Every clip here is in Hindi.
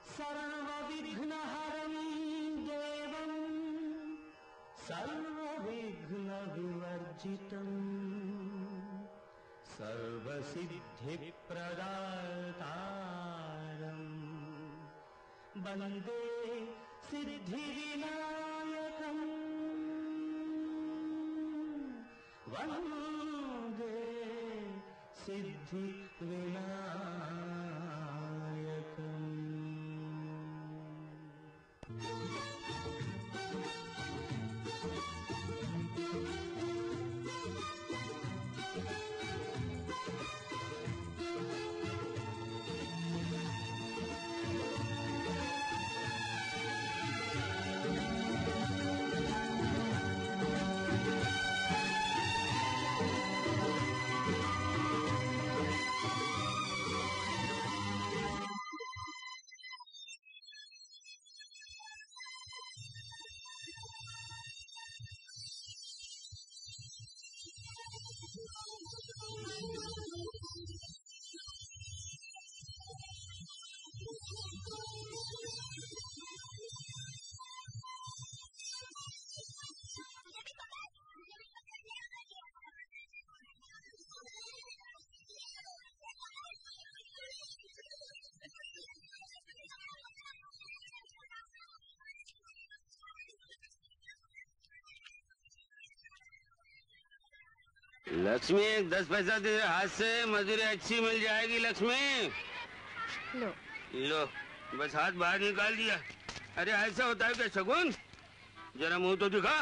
सर्वविघ्नहरं देवं सर्वविघ्नविवर्जितं सर्वसिद्धिप्रदातारं वन्दे सिद्धिविनायकं वन्दे सिद्धिविनायकम्। लक्ष्मी 10 पैसा दे हाथ से, मजदूरी अच्छी मिल जाएगी लक्ष्मी। लो लो, बस हाथ बाहर निकाल दिया। अरे ऐसा होता है क्या शगुन? जरा मुंह तो दिखा।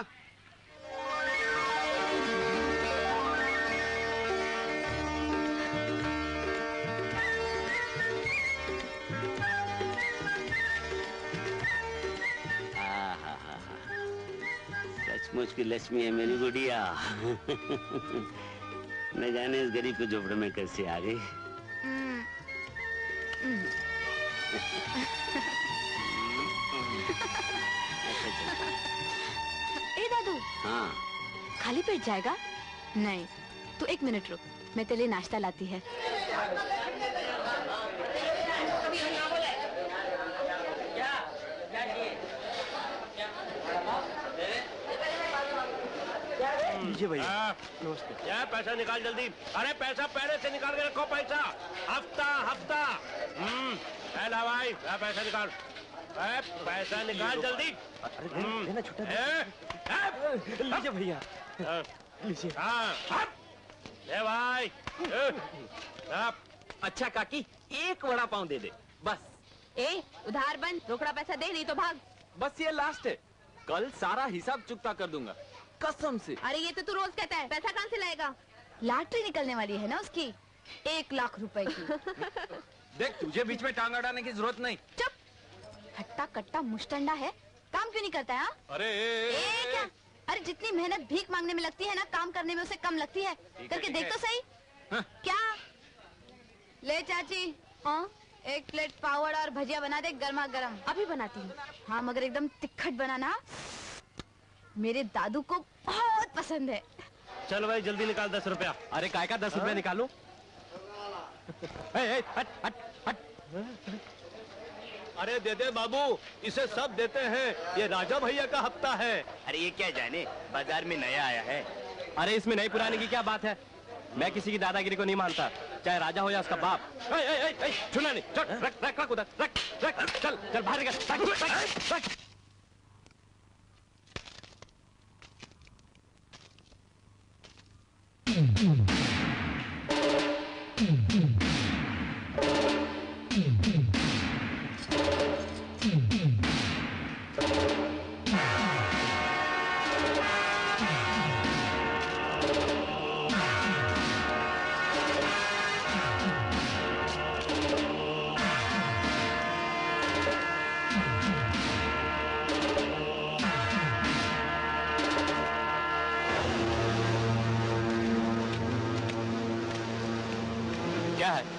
सचमुच की लक्ष्मी है मेरी गुड़िया। न जाने इस गरीब को झोपड़े में कैसे आ गई। ए दादू। हाँ। खाली पेट जाएगा? नहीं, तू 1 मिनट रुक, मैं तेरे लिए नाश्ता लाती है। भैया नमस्ते। क्या पैसा निकाल जल्दी। अरे पैसा पहले से निकाल के रखो पैसा। हफ्ता हफ्ता। भाई पैसा निकाल। पैसा निकाल जल्दी। देना छोटा। लीजिए भैया। लीजिए। ले भाई। अच्छा काकी 1 वड़ा पाव दे दे बस। ए उधार बंद, रोकड़ा पैसा दे नहीं तो भाग। बस ये लास्ट है, कल सारा हिसाब चुकता कर दूंगा कसम से। अरे ये तो तू रोज कहता है, पैसा कहाँ से लाएगा? लॉटरी निकलने वाली है ना उसकी, 1 लाख रुपए की। देख तुझे बीच में टांग अड़ाने की जरूरत नहीं। चुप, हट्टा कट्टा मुश्तंडा है, काम क्यों नहीं करता है? अरे क्या? अरे जितनी मेहनत भीख मांगने में लगती है ना, काम करने में उसे कम लगती है। करके देख तो सही। क्या ले चाची? हाँ 1 प्लेट पावड़ और भजिया बना दे गर्मा गर्म। अभी बनाती हूँ। हाँ मगर एकदम तिखट बनाना, मेरे दादू को बहुत पसंद है। चल भाई जल्दी निकाल 10 रुपया। अरे काय का 10 रुपया निकालूं? हट हट हट। अरे दे दे बाबू, इसे सब देते हैं, ये राजा भैया का हफ्ता है। अरे ये क्या जाने, बाजार में नया आया है। अरे इसमें नई पुराने की क्या बात है? मैं किसी की दादागिरी को नहीं मानता, चाहे राजा हो या उसका बाप। छूना नहीं, रख रख रख उधर, रख रख। चल चल बाहर निकल, रख। क्या है?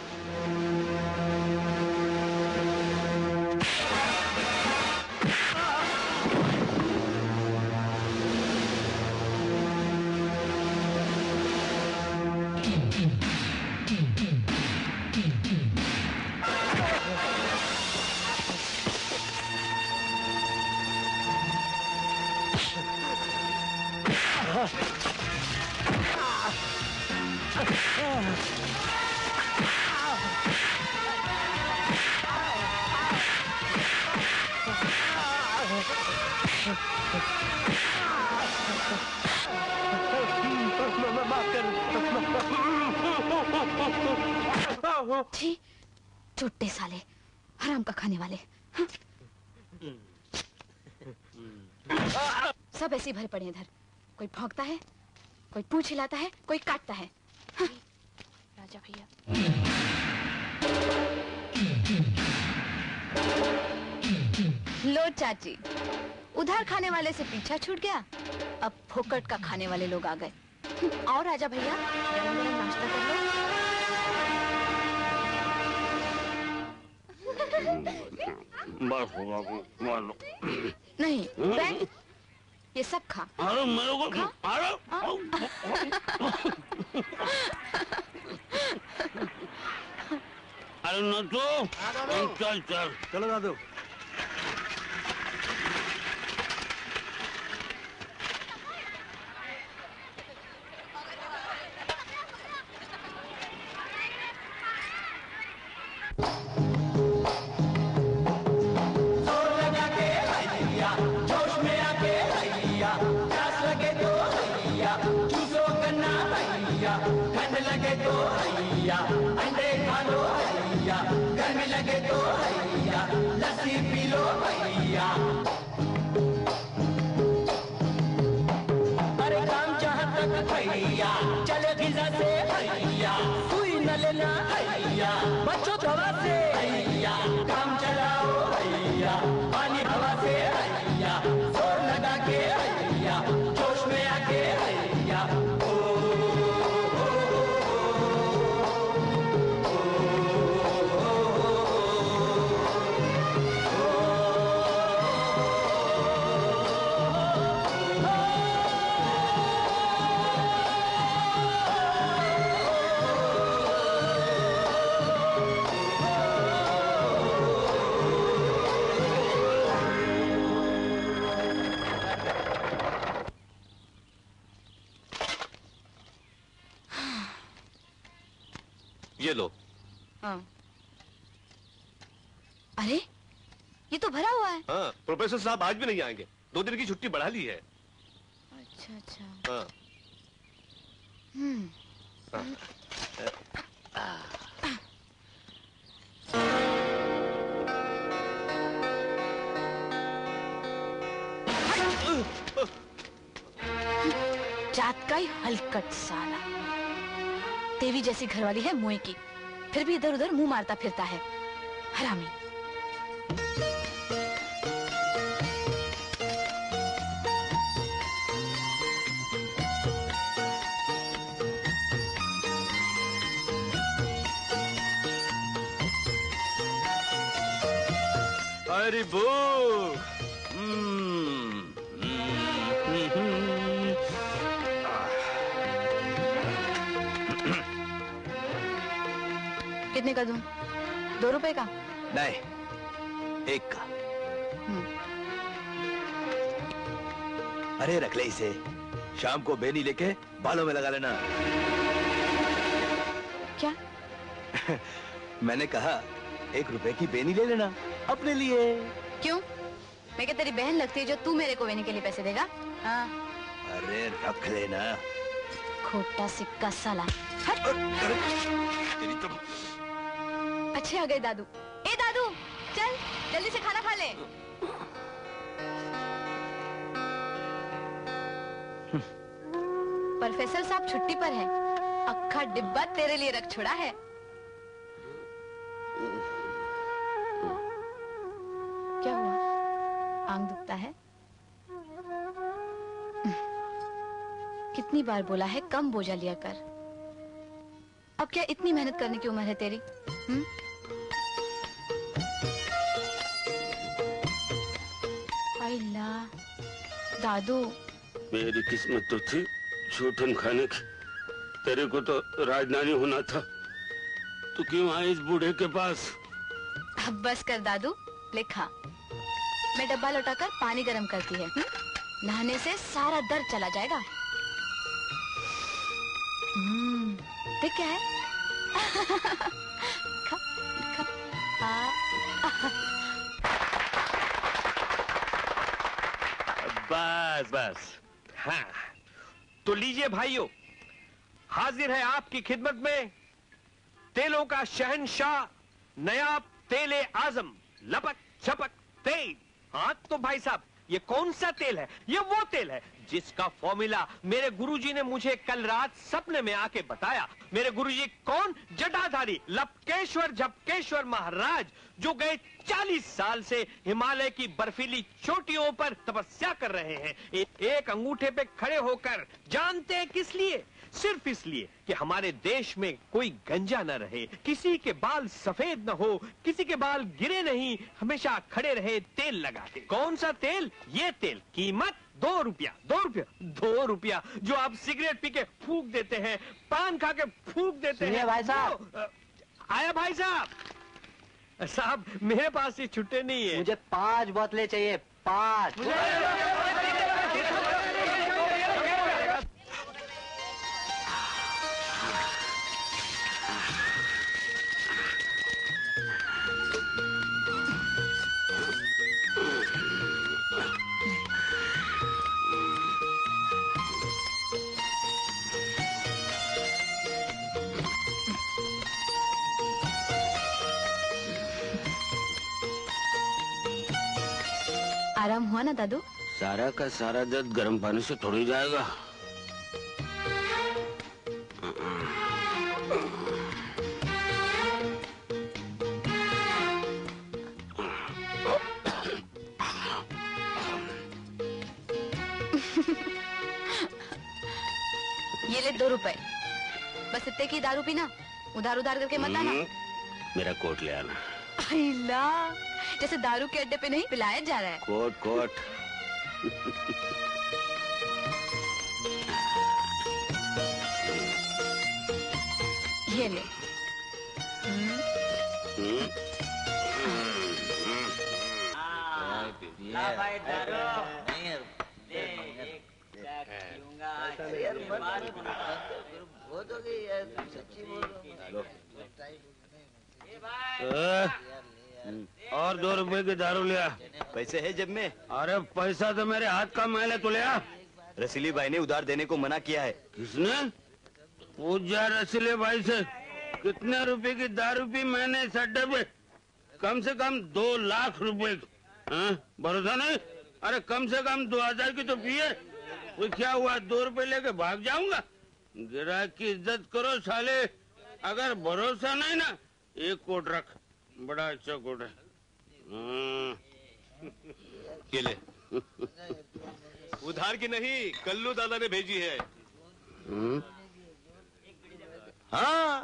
छी, चुट्टे साले, हराम का खाने वाले। हाँ? सब ऐसे ही भरे पड़े हैं इधर। कोई भौंकता है, कोई पूंछ हिलाता है, कोई काटता है। हाँ? राजा भैया। लो चाची, उधार खाने वाले से पीछा छूट गया, अब फोकट का खाने वाले लोग आ गए। आओ राजा भैया, गरम गरम नाश्ता कर लो। बस होगा, मान लो। नहीं, बैंक, ये सब खा। अरे मेरे को खा। अरे अरे न तो चल चल चलो दादू। अरे काम जहाँ तक भैया चले वीजा से भैया, सुई न लेना भैया, बच्चों दवा से भैया, काम चलाओ भैया, पानी हवा से भैया, जोर लगा के भैया, जोश में आके भैया। ये लो। हाँ। अरे, ये तो भरा हुआ है। हाँ, प्रोफेसर साहब आज भी नहीं आएंगे, 2 दिन की छुट्टी बढ़ा ली है। अच्छा अच्छा। हाँ। जात का ही हलकट साला। देवी जैसी घरवाली है मुए की, फिर भी इधर उधर मुंह मारता फिरता है, हरामी। अरे बो। कितने का दूं? 2 रुपए का? नहीं, 1 का। अरे रख ले इसे, शाम को बेनी लेके बालों में लगा लेना। क्या? मैंने कहा 1 रुपए की बेनी ले लेना अपने लिए। क्यों? मैं क्या तेरी बहन लगती है जो तू मेरे को वेने के लिए पैसे देगा? हाँ। अरे रख लेना। खोटा सिक्का साला। हट। तेरी तो। अच्छे आ गए दादू। ए दादू, चल जल्दी से खाना खा ले। प्रोफेसर साहब छुट्टी पर है, अक्खा डिब्बा तेरे लिए रख छोड़ा है। क्या हुआ? आंख दुखता है? कितनी बार बोला है कम बोझा लिया कर। अब क्या इतनी मेहनत करने की उम्र है तेरी? अल्लाह, दादू। मेरी किस्मत तो थी छूटन खाने की, तेरे को तो राजधानी होना था। तू क्यों आई इस बूढ़े के पास? अब बस कर दादू, ले खा। मैं डब्बा लौटाकर पानी गरम करती है। नहाने से सारा दर्द चला जाएगा। देख क्या है? खा, खा, बस बस। हाँ, तो लीजिए भाइयों, हाजिर है आपकी खिदमत में तेलों का शहंशाह, नयाब तेले आजम, लपक छपक तेल। हाँ तो भाई साहब, ये कौन सा तेल है? ये वो तेल है जिसका फॉर्मूला मेरे गुरुजी ने मुझे कल रात सपने में आके बताया। मेरे गुरुजी कौन? जटाधारी लपकेश्वर झपकेश्वर महाराज, जो गए 40 साल से हिमालय की बर्फीली चोटियों पर तपस्या कर रहे हैं, एक अंगूठे पे खड़े होकर। जानते हैं किस लिए? सिर्फ इसलिए कि हमारे देश में कोई गंजा न रहे, किसी के बाल सफेद न हो, किसी के बाल गिरे नहीं, हमेशा खड़े रहे तेल लगाते। कौन सा तेल? ये तेल, कीमत 2 रुपया। 2 रुपया? 2 रुपया जो आप सिगरेट पी के फूक देते हैं, पान खा के फूक देते हैं। भाई साहब। आया भाई साहब? साहब मेरे पास ये छुट्टे नहीं है। मुझे 5 बोतलें चाहिए, 5। आराम हुआ ना दादू? सारा का सारा दर्द गर्म पानी से थोड़ी जाएगा। ये ले 2 रुपए, बस इतने की दारू पीना, उधार उधार करके मत आना। मेरा कोट ले आना। अल्ला, जैसे दारू के अड्डे पे नहीं पिलाया जा रहा है। कोट कोट। ये ले। और 2 रुपए की दारू लिया। पैसे है जेब में? अरे पैसा तो मेरे हाथ का मैल है, तो लिया। रसीली भाई ने उधार देने को मना किया है। किसने? पूछ जा रसीले भाई से, कितने रुपए की दारू पी मैंने इस अड्डे पे? कम से कम 2 लाख रुपए। भरोसा नहीं? अरे कम से कम 2000 की तो पिए। वो क्या हुआ, 2 रुपए लेके भाग जाऊंगा? ग्राहक की इज्जत करो साले। अगर भरोसा नहीं ना, एक कोट रख, बड़ा अच्छा कोट है। ये ले। उधार की नहीं, कल्लू दादा ने भेजी है। हाँ।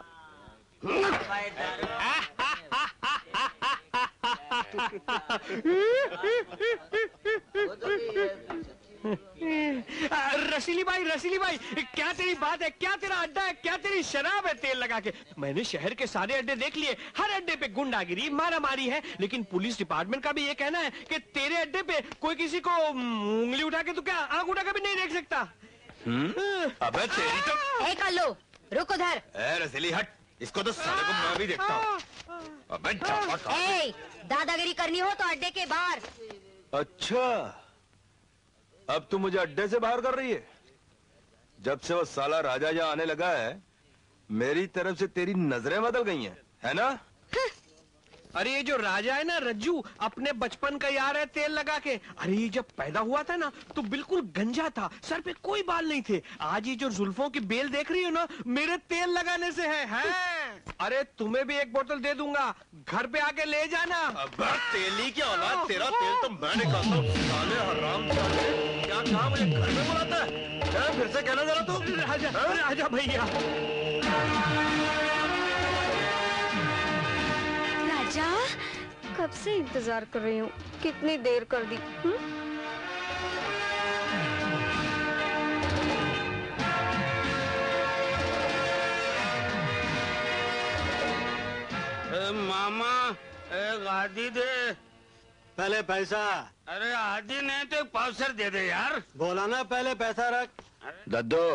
रसीली भाई, क्या तेरी बात है? क्या तेरा अड्डा है? क्या तेरी शराब है तेल लगा के? मैंने शहर के सारे अड्डे देख लिए, हर अड्डे पे गुंडागिरी मारामारी है, लेकिन पुलिस डिपार्टमेंट का भी ये कहना है कि तेरे अड्डे पे कोई किसी को उंगली उठा के तो क्या आंख उठा के भी नहीं देख सकता। अबे तेरी तो। ए कल्लू, रुक उधर। रसीली हट, इसको तो साले को मैं भी देखता हूँ। अबे दादागिरी करनी हो तो अड्डे के बाहर। अच्छा, अब तू मुझे अड्डे से बाहर कर रही है? जब से वो साला राजा यहाँ आने लगा है, मेरी तरफ से तेरी नजरें बदल गई हैं, है ना? अरे ये जो राजा है ना रज्जू, अपने बचपन का यार है तेल लगा के। अरे ये जब पैदा हुआ था ना तो बिल्कुल गंजा था, सर पे कोई बाल नहीं थे। आज ये जो जुल्फों की बेल देख रही हो ना, मेरे तेल लगाने से है। अरे तुम्हें भी एक बोतल दे दूंगा, घर पे आके ले जाना। अबे तेली की औलाद, तेरा तेल तो मैं निकालता हूँ। साले हराम साले, क्या कहा मुझे घर में बुलाता है? फिर से कहना जरा तू। राजा भैया। राजा, कब से इंतजार कर रही हूँ, कितनी देर कर दी। मामा एक आदि दे। पहले पैसा। अरे आज ही नहीं तो एक पावसर दे दे यार। बोला ना पहले पैसा रख। दद्दू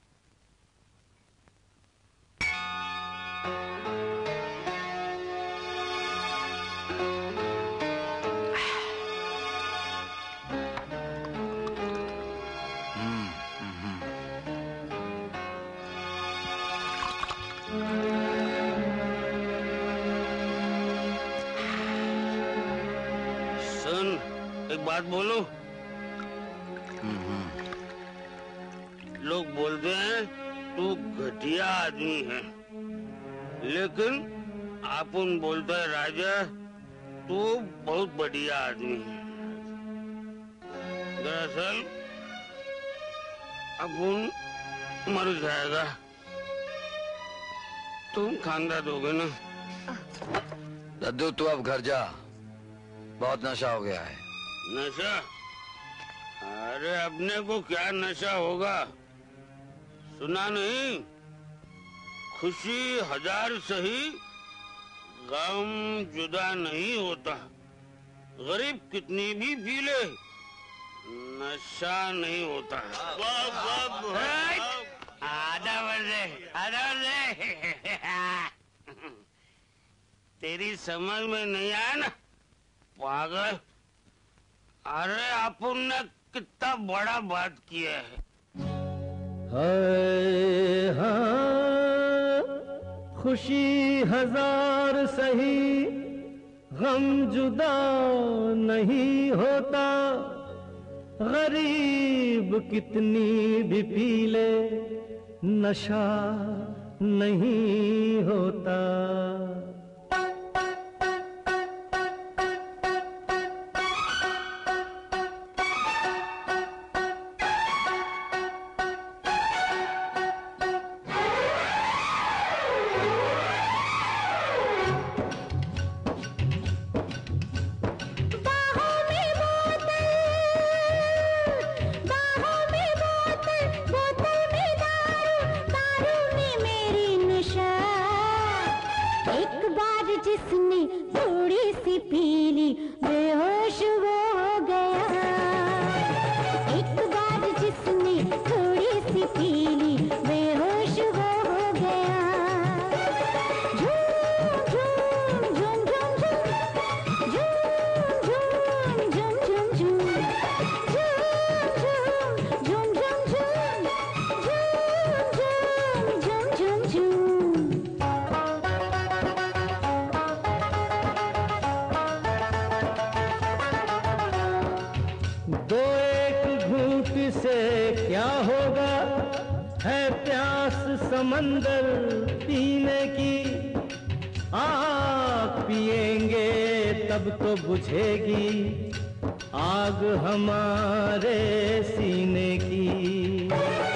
एक बात बोलो। लोग बोलते हैं तू घटिया आदमी है, लेकिन अपन बोलता है राजा तू बहुत बढ़िया आदमी है। दरअसल अपन मर जाएगा, तुम खानदा दोगे ना। दद्दू तू अब घर जा, बहुत नशा हो गया है। नशा? अरे अपने को क्या नशा होगा, सुना नहीं? खुशी हजार सही, गम जुदा नहीं होता। गरीब कितनी भी पी ले, नशा नहीं होता। आधा बजे, आधा बजे। तेरी समझ में नहीं आया ना पागल। अरे अपन ने कितना बड़ा बात किया है। हाँ, खुशी हजार सही, गम जुदा नहीं होता। गरीब कितनी भी पी ले, नशा नहीं होता। जिसने थोड़ी सी पीली बेहोश वो हो गया। एक बार जिसने थोड़ी सी पीली बेहोश वो हो गया। झूम झूम झूम झूम झूम झूम झूम झूम झूम झूम झूम झूम झूम झूम झूम झूम। दो एक घूंट से क्या होगा, है प्यास समंदर पीने की। आग पिएंगे तब तो बुझेगी आग हमारे सीने की।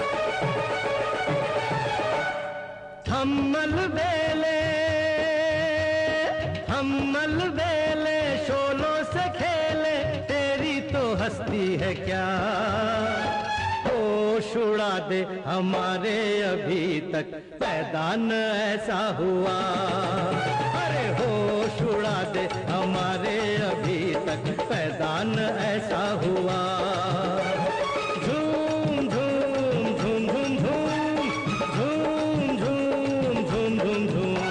हम अलबेले शोलों से खेले, तेरी तो हस्ती है क्या। होश उड़ा दे हमारे, अभी तक पैदा न ऐसा हुआ। अरे होश उड़ा दे हमारे, अभी तक पैदा न ऐसा हुआ। झूम झूम झूम झूम झूम झूम झूम झूम झूम झूम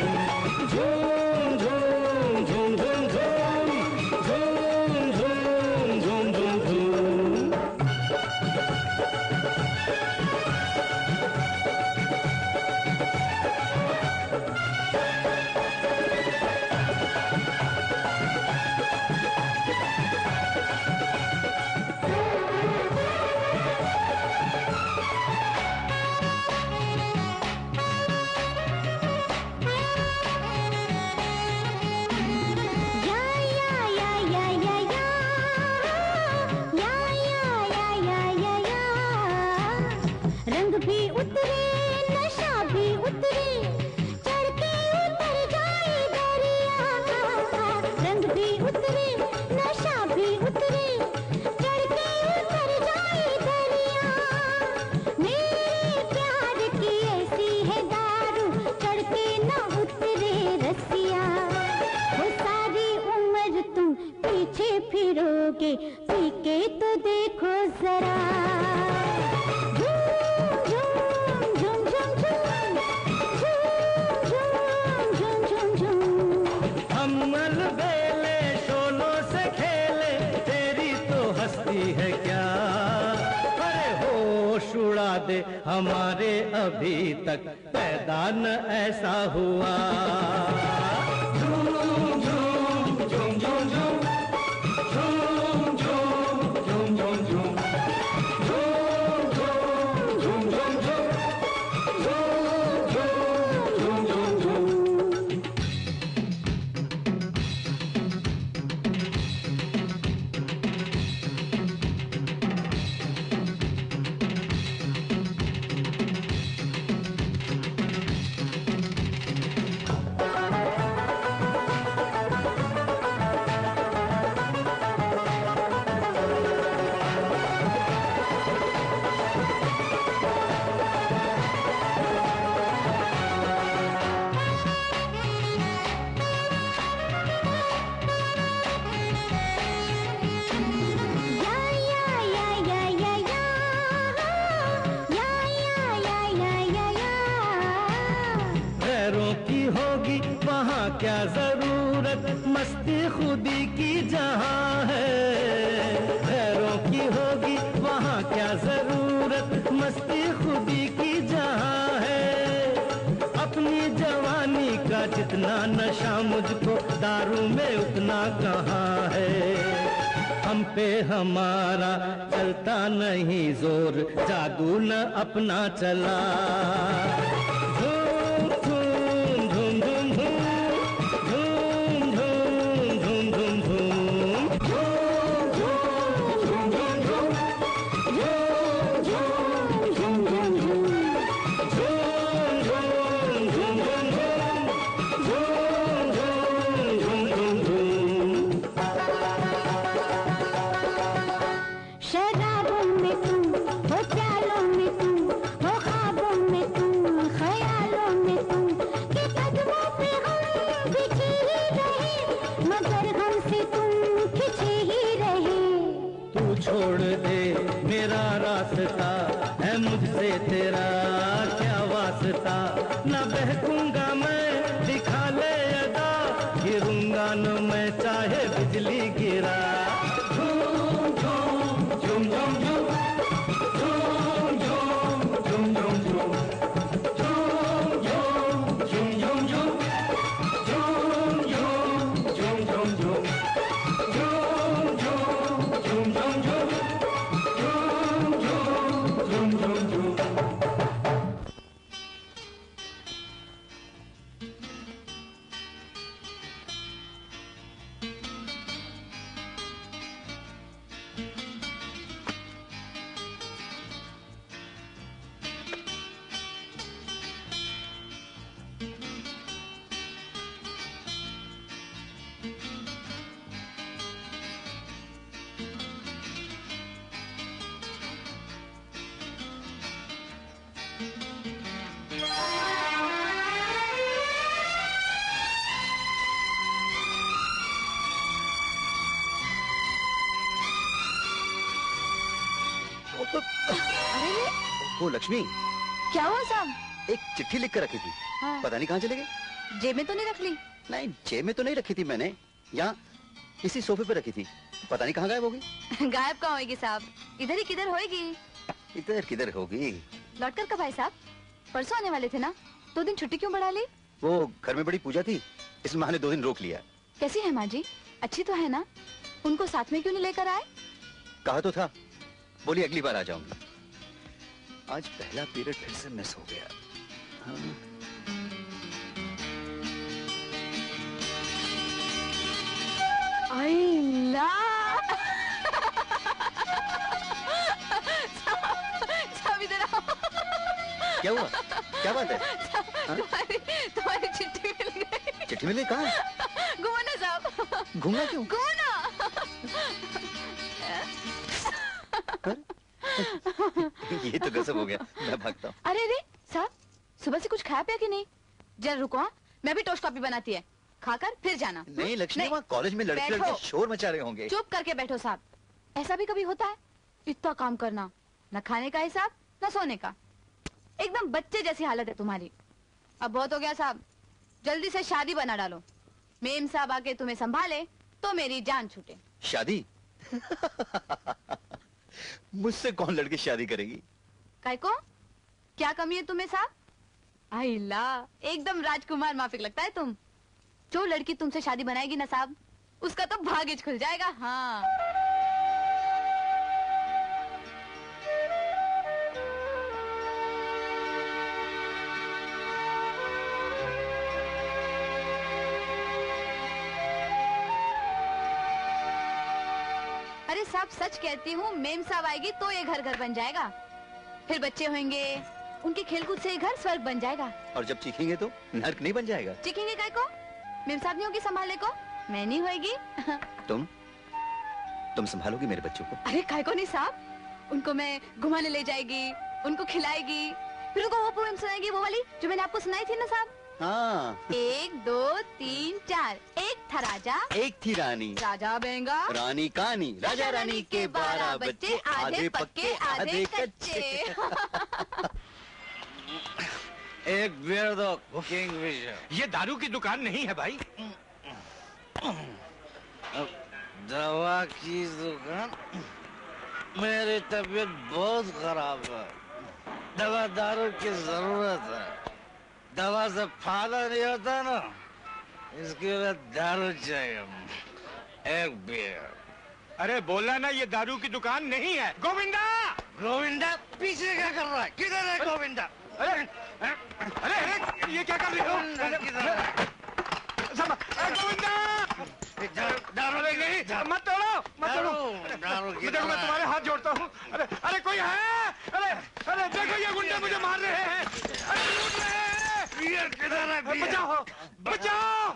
रंग भी उतरे नशा भी उतरे, चढ़ के उतर जाए दरिया। रंग भी उतरे नशा भी उतरे, चढ़ के उतर जाए दरिया। मेरे प्यार की ऐसी है दारू, चढ़ के न उतरे रसिया। वो सारी उम्र तुम पीछे फिर उड़ा दे हमारे अभी तक पैदा न ऐसा हुआ। झूम झूम झूम झूम झूम झूम झूम झूम झूम क्या जरूरत मस्ती खुदी की जहां है, गैरों की होगी वहाँ क्या जरूरत मस्ती खुदी की जहां है। अपनी जवानी का जितना नशा मुझको दारू में उतना कहाँ है। हम पे हमारा चलता नहीं जोर, जादू न अपना चला। छोड़ दे मेरा रास्ता है मुझसे तेरा क्या वास्ता। न बहकूंगा मैं दिखा ले अदा, गिरूंगा न मैं चाहे बिजली गिरा। झूम झूम झूम झूम झूम झूम झूम झूम झूम वो लक्ष्मी, क्या हुआ साहब? एक चिट्ठी लिख कर रखी थी। हाँ। पता नहीं कहाँ चले गए। जेब में तो नहीं रख ली? नहीं, जेब में तो नहीं रखी थी मैंने, यहाँ इसी सोफे पे रखी थी। पता नहीं कहाँ गायब होगी। गायब कहाँ होगी साहब, इधर ही किधर होगी। इधर किधर होगी। लौट कर कब आए साहब? परसों आने वाले थे ना, 2 दिन छुट्टी क्यों बढ़ा ली? वो घर में बड़ी पूजा थी, इस माँ ने 2 दिन रोक लिया। कैसी है माँ जी? अच्छी तो है ना? उनको साथ में क्यों नहीं लेकर आए? कहा तो था, बोली अगली बार आ जाऊंगी। आज पहला पीरियड फिर से मिस हो गया। हाँ। क्या हुआ? क्या बात है? तुम्हारी चिट्ठी मिल गई। चिट्ठी मिल गई? कहाँ? घूमना साहब। घूमना क्यों? घूमना। ये तो गजब हो गया, मैं भागता हूँ। अरे रे साहब, सुबह से कुछ खाया पिया कि नहीं? जरा रुको, हाँ, मैं भी टोस्ट कॉफी बनाती है, खाकर फिर जाना। नहीं लक्ष्मी, वहाँ कॉलेज में लड़के शोर मचा रहे होंगे। चुप करके बैठो साहब, ऐसा भी कभी होता है? इतना काम करना, न खाने का हिसाब न सोने का, एकदम बच्चे जैसी हालत है तुम्हारी। अब बहुत हो गया साहब, जल्दी से शादी बना डालो। मेम साहब आके तुम्हें संभाले तो मेरी जान छूटे। शादी? मुझसे कौन लड़की शादी करेगी? काय को? क्या कमी है तुम्हें साहब? आइला, एकदम राजकुमार माफिक लगता है तुम। जो लड़की तुमसे शादी बनाएगी ना साहब, उसका तो भाग्य खुल जाएगा। हाँ। अरे साहब सच कहती हूँ, मेम साहब आएगी तो ये घर घर बन जाएगा। फिर बच्चे होंगे, उनके खेलकूद से ये घर स्वर्ग बन जाएगा। और जब चीखेंगे तो नर्क नहीं बन जाएगा? चीखेंगे काय को? मेम साहब नहीं होगी संभालने को? मैं नहीं होगी। तुम संभालोगी मेरे बच्चों को? अरे काय को नहीं साहब, उनको मैं घुमाने ले जाएगी, उनको खिलाएगी, फिर उनको वो पोएम सुनाएगी, वो वाली जो मैंने आपको सुनाई थी ना साहब। हाँ। 1 2 3 4, एक था राजा, एक थी रानी, राजा बेंगा, रानी कहानी, राजा रानी के 12 बच्चे, आधे पक्के आधे कच्चे। एक बियर दो किंगफिशर। ये दारू की दुकान नहीं है भाई। दवा की दुकान? मेरी तबीयत बहुत खराब है, दवा दारू की जरूरत है। दवा से फायदा नहीं होता ना, इसके लिए दारू चाहिए। एक बियर। अरे बोला ना ये दारू की दुकान नहीं है। गोविंदा! गोविंदा पीछे क्या कर रहा है? किधर है गोविंदा? अरे अरे अरे ये क्या कर रहे हो? गोविंदा! दारू नहीं, मत तोड़ो, मत तोड़ो। देखो मैं तुम्हारे हाथ जोड़ता हूँ। अरे अरे कोई है? अरे अरे देखो ये गुंडे मुझे मार रहे हैं। अरे लूट रहे हैं। बियर किधर है? बचाओ, बचाओ।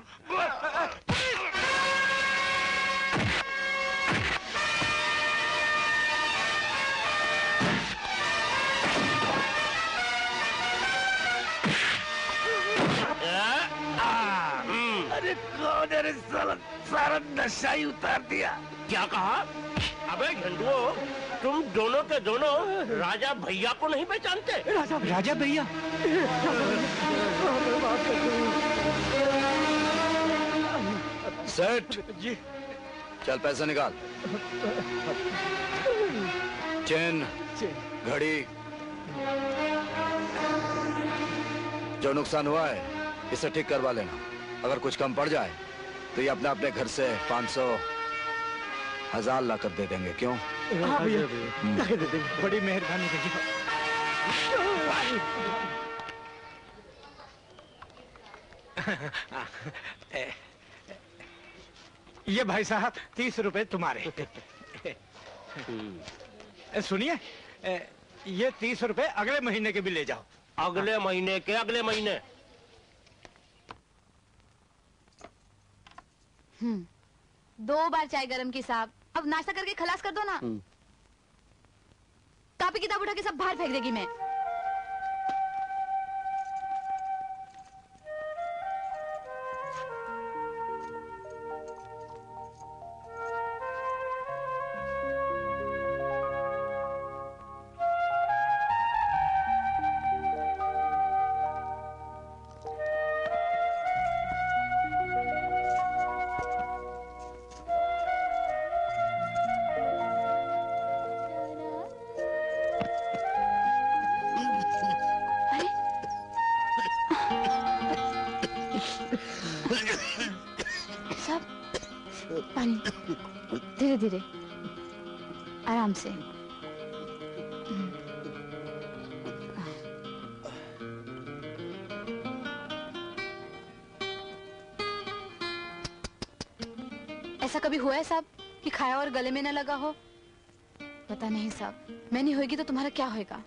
अरे कौन है? सारा नशा ही उतार दिया। क्या कहा? अबे झंडुओ, तुम दोनों के दोनों राजा भैया को नहीं पहचानते? राजा भैया? सेठ जी, चल पैसा निकाल। चेन, घड़ी, जो नुकसान हुआ है इसे ठीक करवा लेना। अगर कुछ कम पड़ जाए तो ये अपने अपने घर से 500 1000 ला कर दे देंगे। क्यों? हाँ भैया, दे देंगे। बड़ी मेहरबानी भैया। ये भाई साहब 30 रुपए तुम्हारे। सुनिए, ये 30 रुपए अगले महीने के भी ले जाओ। अगले महीने के? अगले महीने? 2 बार चाय गरम की साहब, अब नाश्ता करके खलास कर दो ना। कापी किताब उठा के सब बाहर फेंक देगी मैं। पानी धीरे धीरे, आराम से। ऐसा कभी हुआ है साहब कि खाया और गले में न लगा हो? पता नहीं साहब, मैं नहीं होगी तो तुम्हारा क्या होगा?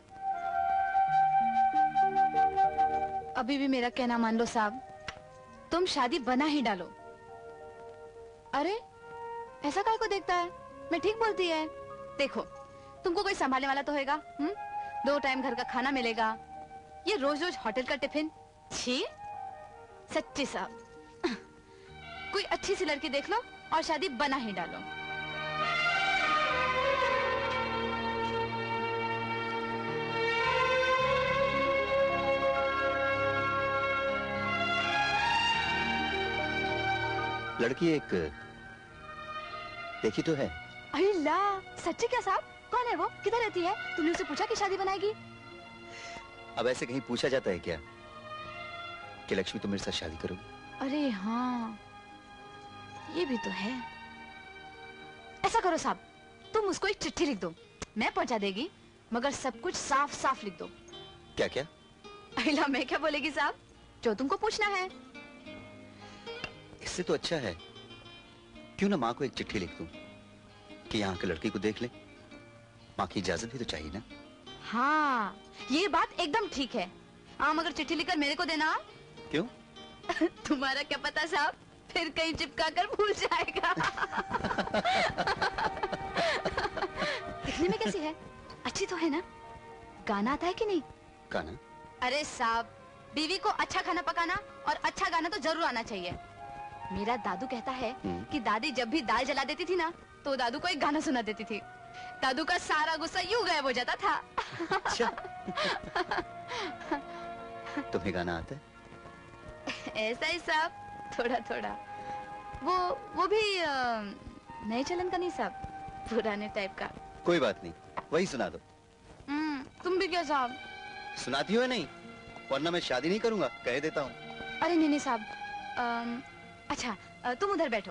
अभी भी मेरा कहना मान लो साहब, तुम शादी बना ही डालो। अरे ऐसा काय को देखता है? मैं ठीक बोलती है। देखो, तुमको कोई संभालने वाला तो होगा। 2 टाइम घर का खाना मिलेगा, ये रोज रोज होटल का टिफिन, छी। सच्ची साहब, कोई अच्छी सी लड़की देख लो और शादी बना ही डालो। लड़की एक देखी तो है। अरे ला, सच्ची क्या साहब? कौन है वो? किधर रहती है? तुमने उससे पूछा कि शादी बनाएगी? अब ऐसे कहीं पूछा जाता है क्या कि लक्ष्मी तुम मेरे साथ शादी करोगी? अरे हाँ, ये भी तो है। ऐसा करो साहब, तुम उसको एक चिट्ठी लिख दो, मैं पहुंचा देगी, मगर सब कुछ साफ साफ लिख दो। क्या क्या? अहिला मैं क्या बोलेगी साहब, जो तुमको पूछना है। इससे तो अच्छा है क्यों ना माँ को एक चिट्ठी लिख दूं कि यहाँ के लड़की को देख ले। माँ की इजाजत भी तो चाहिए ना। हाँ, ये बात एकदम ठीक है। हाँ, मगर चिट्ठी लिखकर मेरे को देना। क्यों? तुम्हारा क्या पता साहब, फिर कहीं चिपका कर भूल जाएगा। दिखने में कैसी है? अच्छी तो है ना? गाना आता है कि नहीं? गाना? अरे साहब, बीवी को अच्छा खाना पकाना और अच्छा गाना तो जरूर आना चाहिए। मेरा दादू कहता है कि दादी जब भी दाल जला देती थी ना, तो दादू को एक गाना सुना देती थी। दादू का सारा गुस्सा यूं गायब हो जाता था। अच्छा। तुम्हें गाना आता है? ऐसा ही साहब, थोड़ा थोड़ा। वो भी नए चलन का नहीं साहब, पुराने टाइप का। कोई बात नहीं, वही सुना दो। तुम भी क्या साहब? सुनाती हो या नहीं? वरना मैं शादी नहीं करूंगा, कह देता हूँ। अरे नहीं साहब, अच्छा तुम उधर बैठो।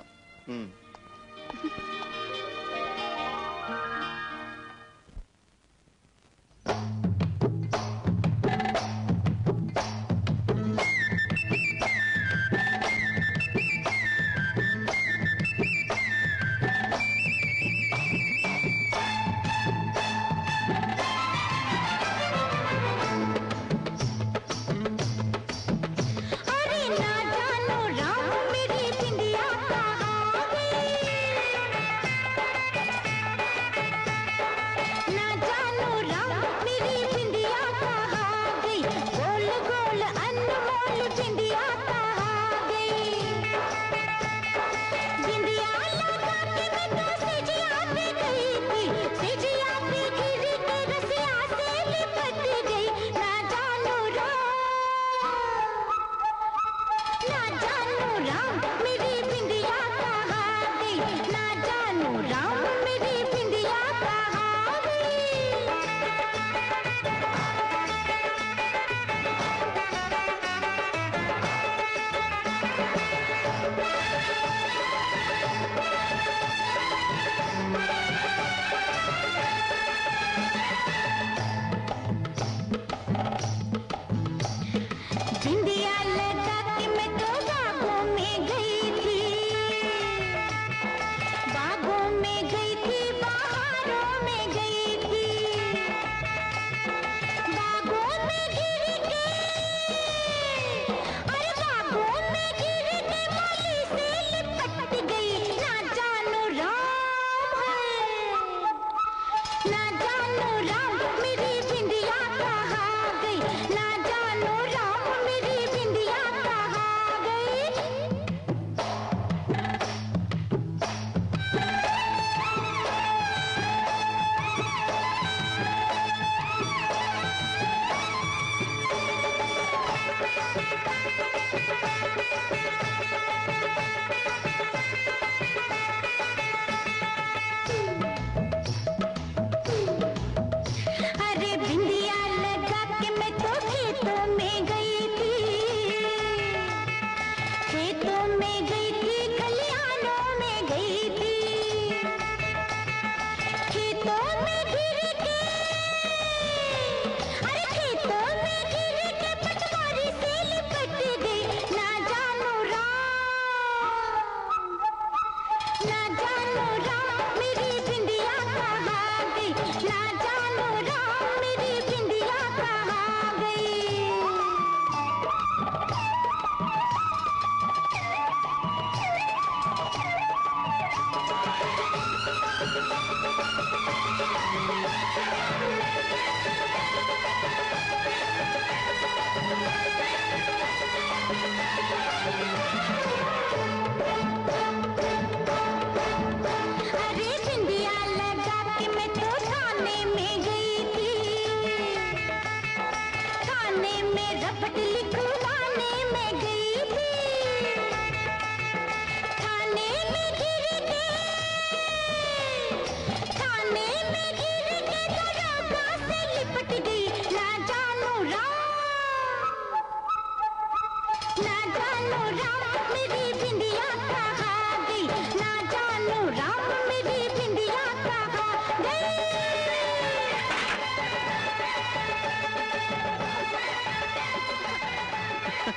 लिपट गई ना जानू राम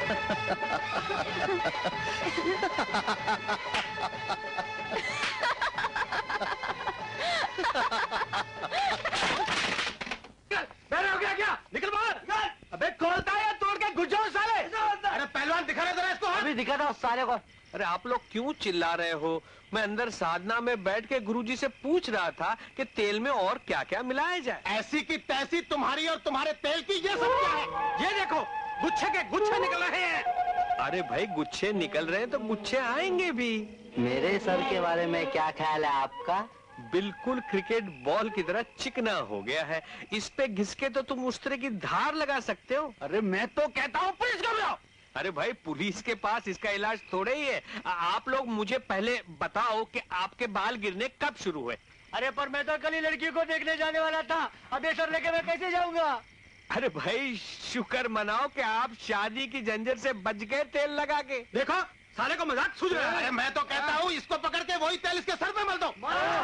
हो गया क्या? निकल बाहर! अबे खोलता है या तोड़ के घुस जाओ साले! अरे पहलवान दिखा रहे जरा इसको हाथ! अभी दिखा था सारे को। अरे आप लोग क्यों चिल्ला रहे हो? मैं अंदर साधना में बैठ के गुरुजी से पूछ रहा था कि तेल में और क्या क्या मिलाया जाए। ऐसी की तैसी तुम्हारी और तुम्हारे तेल की ये सब क्या है? ये देखो गुच्छे के गुच्छे निकल रहे हैं। अरे भाई गुच्छे निकल रहे हैं तो गुच्छे आएंगे भी। मेरे सर के बारे में क्या ख्याल है आपका? बिल्कुल क्रिकेट बॉल की तरह चिकना हो गया है। इस पे घिसके तो तुम उस तरह की धार लगा सकते हो। अरे मैं तो कहता हूँ पुलिस को बुलाओ। अरे भाई पुलिस के पास इसका इलाज थोड़े ही है। आप लोग मुझे पहले बताओ कि आपके बाल गिरने कब शुरू हुए? अरे पर मैं तो कल ही लड़की को देखने जाने वाला था। अब ये सर लेके मैं कैसे जाऊंगा? अरे भाई शुक्र मनाओ कि आप शादी की झंझट से बच गए तेल लगा के। देखो साले को मजाक सूझ रहा है। अरे मैं तो कहता हूँ इसको पकड़ के वही तेल इसके सर पे मल दो।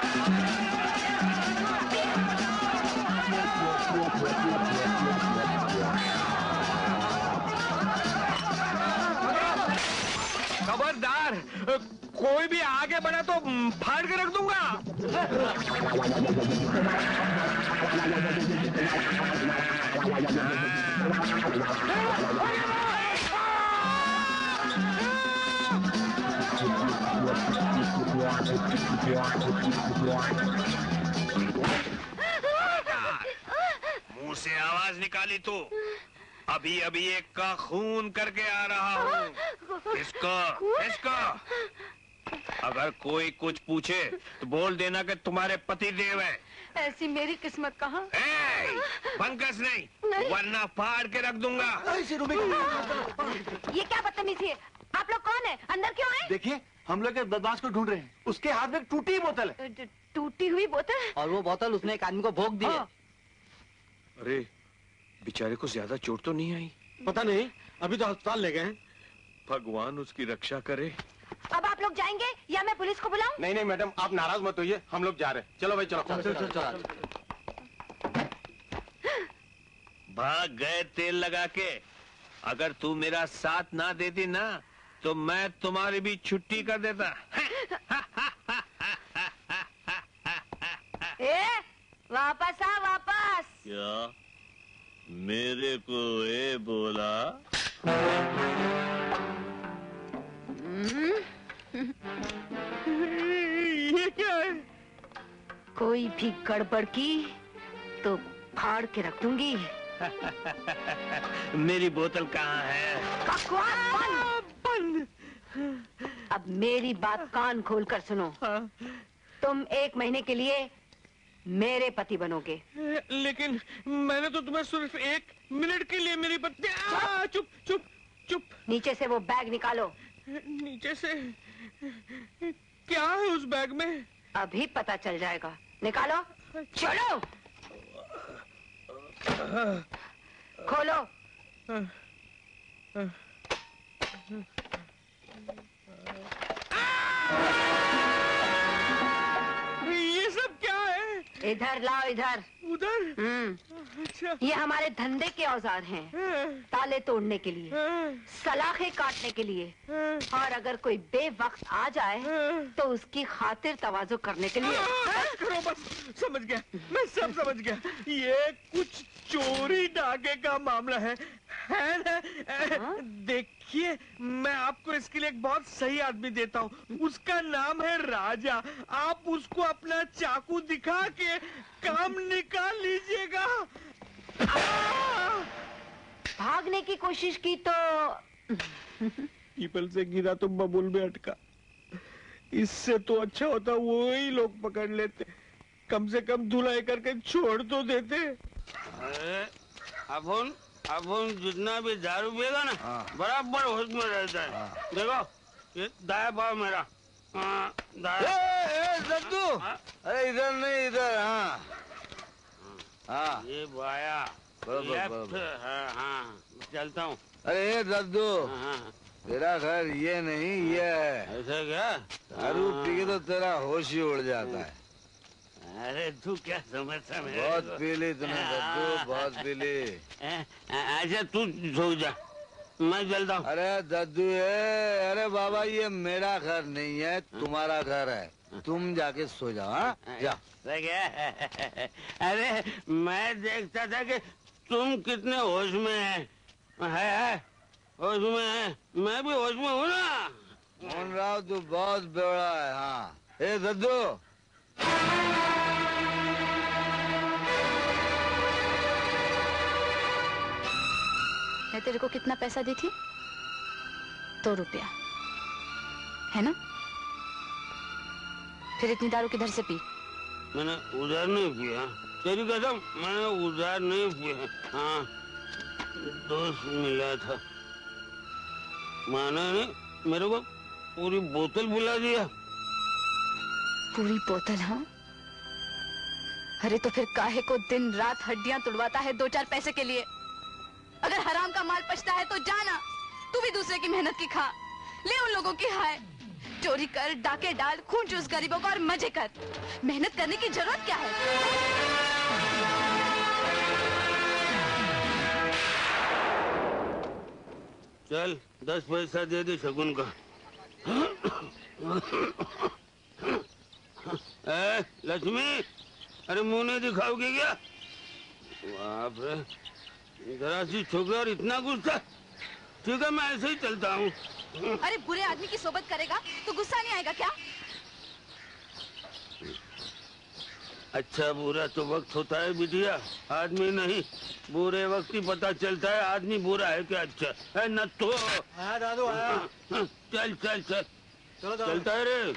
खबरदार कोई भी आगे बढ़ा तो फाड़ के रख दूंगा। मुंह से आवाज निकाली तो अभी अभी एक का खून करके आ रहा हूँ। इसको अगर कोई कुछ पूछे तो बोल देना कि तुम्हारे पति देव है। ऐसी मेरी किस्मत कहाँ? बंकस नहीं वरना फाड़ के रख दूंगा। ये क्या बदतमीजी है? आप लोग कौन है? अंदर क्यों आए? देखिए हम लोग बदमाश को ढूंढ रहे हैं। उसके हाथ में टूटी बोतल है। टूटी हुई बोतल? और वो बोतल उसने एक आदमी को भोंक दी है। अरे बेचारे को ज्यादा चोट तो नहीं आई? पता नहीं, अभी तो अस्पताल ले गए हैं। भगवान उसकी रक्षा करे। अब आप लोग जाएंगे या मैं पुलिस को बुलाऊं? नहीं नहीं मैडम आप नाराज मत होइए, हम लोग जा रहे हैं। चलो भाई चलो। चल। भाग गए तेल लगा के। अगर तू मेरा साथ ना देती ना तो मैं तुम्हारी भी छुट्टी कर देता। वापस आ वापस। क्या मेरे को ये बोला? ये क्या है? कोई भी गड़बड़ की तो फाड़ के रख दूंगी। मेरी बोतल कहाँ है? बकवास बंद। अब मेरी बात कान खोल कर सुनो। तुम 1 महीने के लिए मेरे पति बनोगे। लेकिन मैंने तो तुम्हें सिर्फ 1 मिनट के लिए मेरी पत्नी। चुप चुप चुप। नीचे से वो बैग निकालो। नीचे से? क्या है उस बैग में? अभी पता चल जाएगा। निकालो। चलो खोलो। ये सब क्या है? इधर लाओ, इधर। उधर? अच्छा। ये हमारे धंधे के औजार हैं। ताले तोड़ने के लिए, सलाखें काटने के लिए, और अगर कोई बेवक्त आ जाए तो उसकी खातिर तवाज़ो करने के लिए। बस करो बस, समझ गया, मैं सब समझ गया। ये कुछ चोरी डाके का मामला है ना? देखिए मैं आपको इसके लिए एक बहुत सही आदमी देता हूँ। उसका नाम है राजा। आप उसको अपना चाकू दिखा के काम निकाल लीजिएगा। भागने की कोशिश की तो पीपल से गिरा तो बबूल में अटका। इससे तो अच्छा होता वही लोग पकड़ लेते, कम से कम धुलाई करके छोड़ तो देते। अपन जितना भी दारू पिएगा ना बराबर होश में रहता है। देखो ये दाया पाव मेरा। दद्दू, अरे इधर नहीं इधर। हाँ ये बाया लेफ्ट। हाँ चलता हूँ। अरे दद्दू, तेरा घर ये नहीं ये है। ऐसा क्या? दारू पी के तो तेरा होश ही उड़ जाता है। अरे तू क्या समझता मेरे बहुत पी ली तूने दद्दू, बहुत पी ली। अच्छा तू सो जा। मैं चलता हूँ। अरे दद्दू है, अरे बाबा ये मेरा घर नहीं है, तुम्हारा घर है, तुम जाके सो जाओ। हाँ जा। अरे मैं देखता था कि तुम कितने होश में है होश में है, मैं भी होश में हूँ ना। मोहन राव तू बहुत बेवड़ा है। हाँ ए दद्दू, मैं तेरे को कितना पैसा दी थी? 2 रुपया, है ना? फिर इतनी दारू किधर से पी? मैंने उधार नहीं पिया, तेरी कसम मैंने उधार नहीं पिया। हाँ दोस्त मिला था, माना नहीं, मेरे को पूरी बोतल पिला दिया। पूरी बोतल? हाँ, अरे तो फिर काहे को दिन रात हड्डियां तुड़वाता है 2-4 पैसे के लिए? अगर हराम का माल पचता है तो जाना, तू भी दूसरे की मेहनत की खा, ले उन लोगों की हाय, चोरी कर, डाके डाल, खून चूस गरीबों का और मजे कर। मेहनत करने की जरूरत क्या है? चल 10 पैसा दे दे शगुन का। लक्ष्मी, अरे मुंह नहीं दिखाओगे क्या? बाप रे, जरा सी छोकरा और इतना गुस्सा। ठीक है मैं ऐसे ही चलता हूँ। अरे बुरे आदमी की सोबत करेगा तो गुस्सा नहीं आएगा क्या? अच्छा बुरा तो वक्त होता है बिटिया, आदमी नहीं। बुरे वक्त ही पता चलता है आदमी बुरा है क्या अच्छा है न। तो आया दादू आया। चल चल चल, चलो चलता है रे।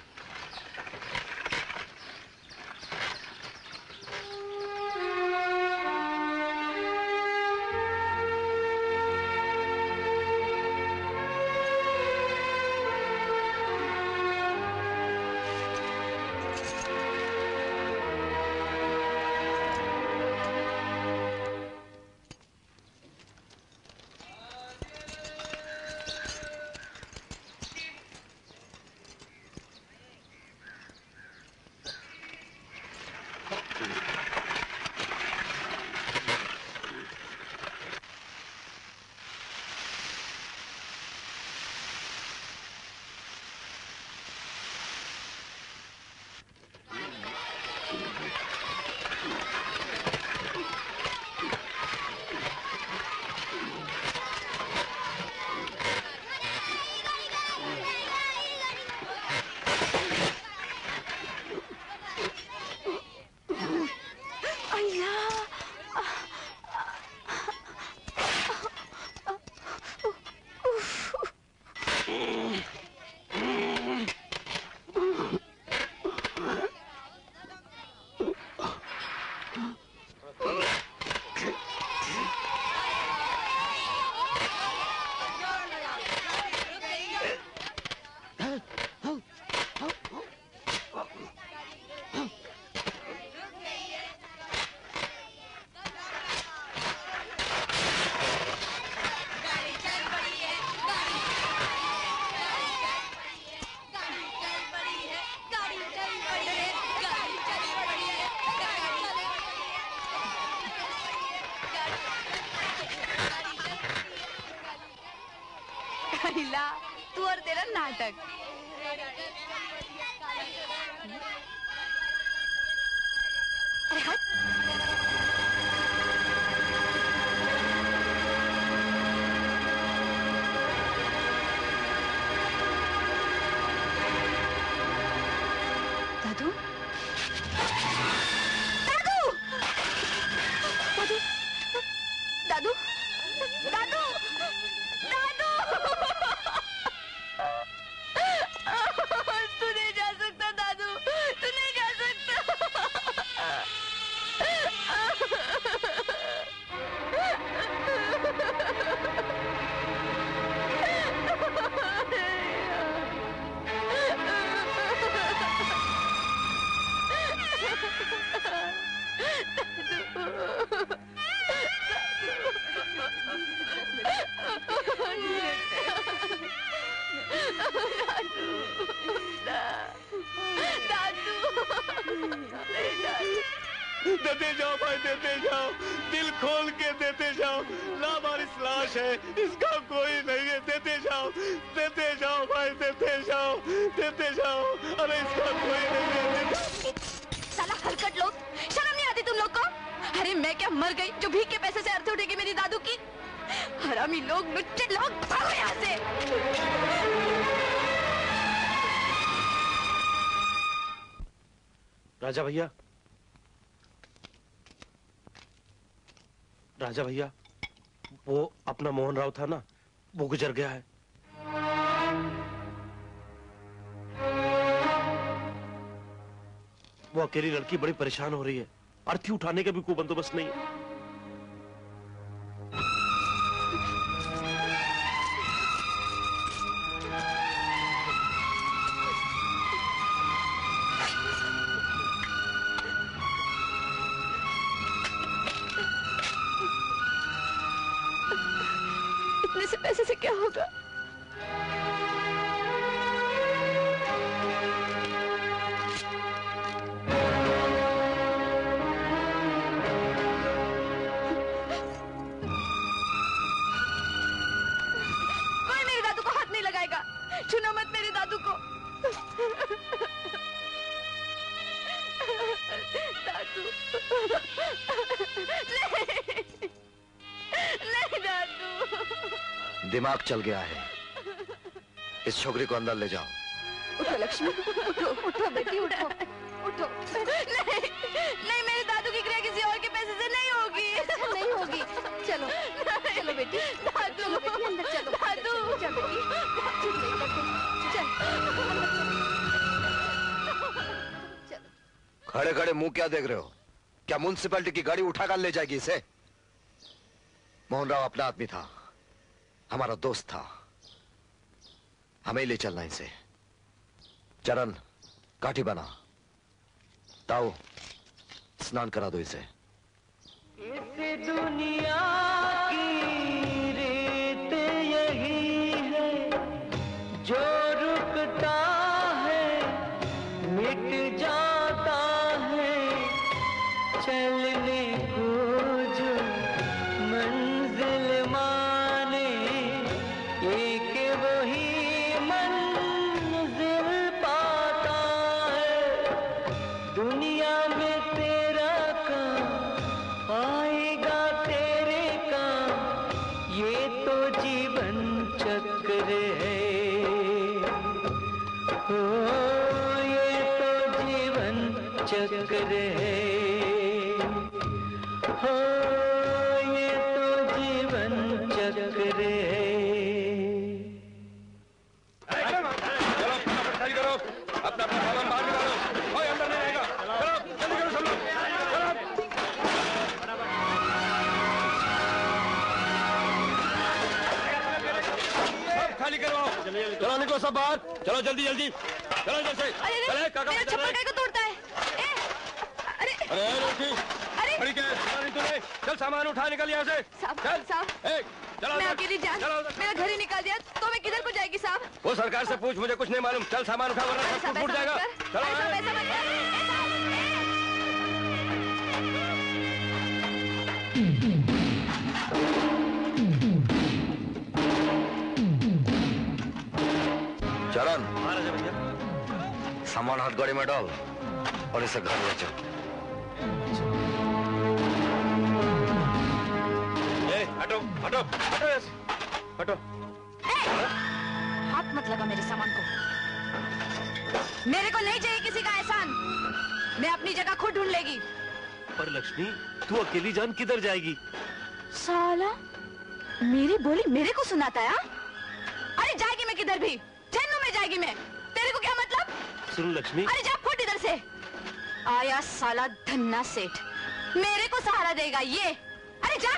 तू और तेरा नाटक। अरे हट। दादू, दादू, दादू, दादू, दादू, तू नहीं जा सकता दादू, तू नहीं जा देते जाओ भाई, देते जाओ, दिल खोल के देते जाओ। लावारिस लाश है, इसका कोई नहीं देते जाओ भाई, देते जाओ। अरे इसका कोई नहीं। साला हरकत लोग, शर्म नहीं आती तुम लोग को? अरे मैं क्या मर गई जो भीख के पैसे से अर्थी उठेगी मेरी दादू की? हरामी लोग, लुच्चे लोग, भागो यहाँ से। राजा भैया, वो अपना मोहन राव था ना, वो गुजर गया है। वो अकेली लड़की बड़ी परेशान हो रही है, अर्थी उठाने का भी कोई बंदोबस्त नहीं है। इतने से पैसे से क्या होगा? कोई मेरी दादू को हाथ नहीं लगाएगा। छूना मत मेरी दादू को। दादू नहीं दादू। दिमाग चल गया है, इस छोकरी को अंदर ले जाओ। उठो लक्ष्मी, उठो बेटी, उठो। नहीं मेरी दादू की क्रिया किसी और के पैसे से नहीं होगी। नहीं होगी। चलो बेटी, चलो बेटी, अंदर चलो। दादू चल बेटी, चल। खड़े खड़े मुंह क्या देख रहे हो? क्या म्युनिसिपैलिटी की गाड़ी उठाकर ले जाएगी इसे? मोहन राव अपना आदमी था, हमारा दोस्त था, हमें ही ले चलना इसे। चरण, काठी बना, ताऊ स्नान करा दो इसे। इस दुनिया की रीत यही है, जो रुकता है मिट जाता है, चलने को जो मंजिल माने एक वही मंजिल पाता है। दुनिया में तेरा काम आएगा तेरे काम, ये तो जीवन चक्र है। ओ ये तो जीवन चक्र है। हो ये तो जीवन चक्र है। करो, अपना सामान बाहर निकालो, कोई अंदर नहीं आएगा। चलो जल्दी करो सब लोग, सब खाली करवाओ। चलो निकलो सब बाहर, चलो जल्दी जल्दी, चलो जल्दी। चले काका मेरा चप्पल काय को तोड़ता है? अरे रोकी, खड़ी क्या है? चल सामान उठा, निकल यहाँ से। चल चलो, मैं अकेली जान, मेरा घर ही निकाल दिया तो मैं किधर को जाएगी साहब? वो सरकार से पूछ, मुझे कुछ नहीं मालूम। चल सामान उठा वरना सब टूट जाएगा। चलो चरण, सामान हाथ गाड़ी में डाल और इसे घर ले चल। हटो हटो हटो हटो। हाथ मत लगा मेरे सामान को। मेरे को नहीं चाहिए किसी का एहसान। मैं अपनी जगह खुद ढूंढ लेगी। पर लक्ष्मी, तू अकेली जान किधर जाएगी? साला मेरी बोली मेरे को सुनाता है? अरे जाएगी मैं किधर भी, जहन्नुम में जाएगी मैं। तेरे को क्या मतलब? सुन लक्ष्मी, अरे जा फुट इधर से। आया साला धन्ना सेठ, मेरे को सहारा देगा ये। अरे जा।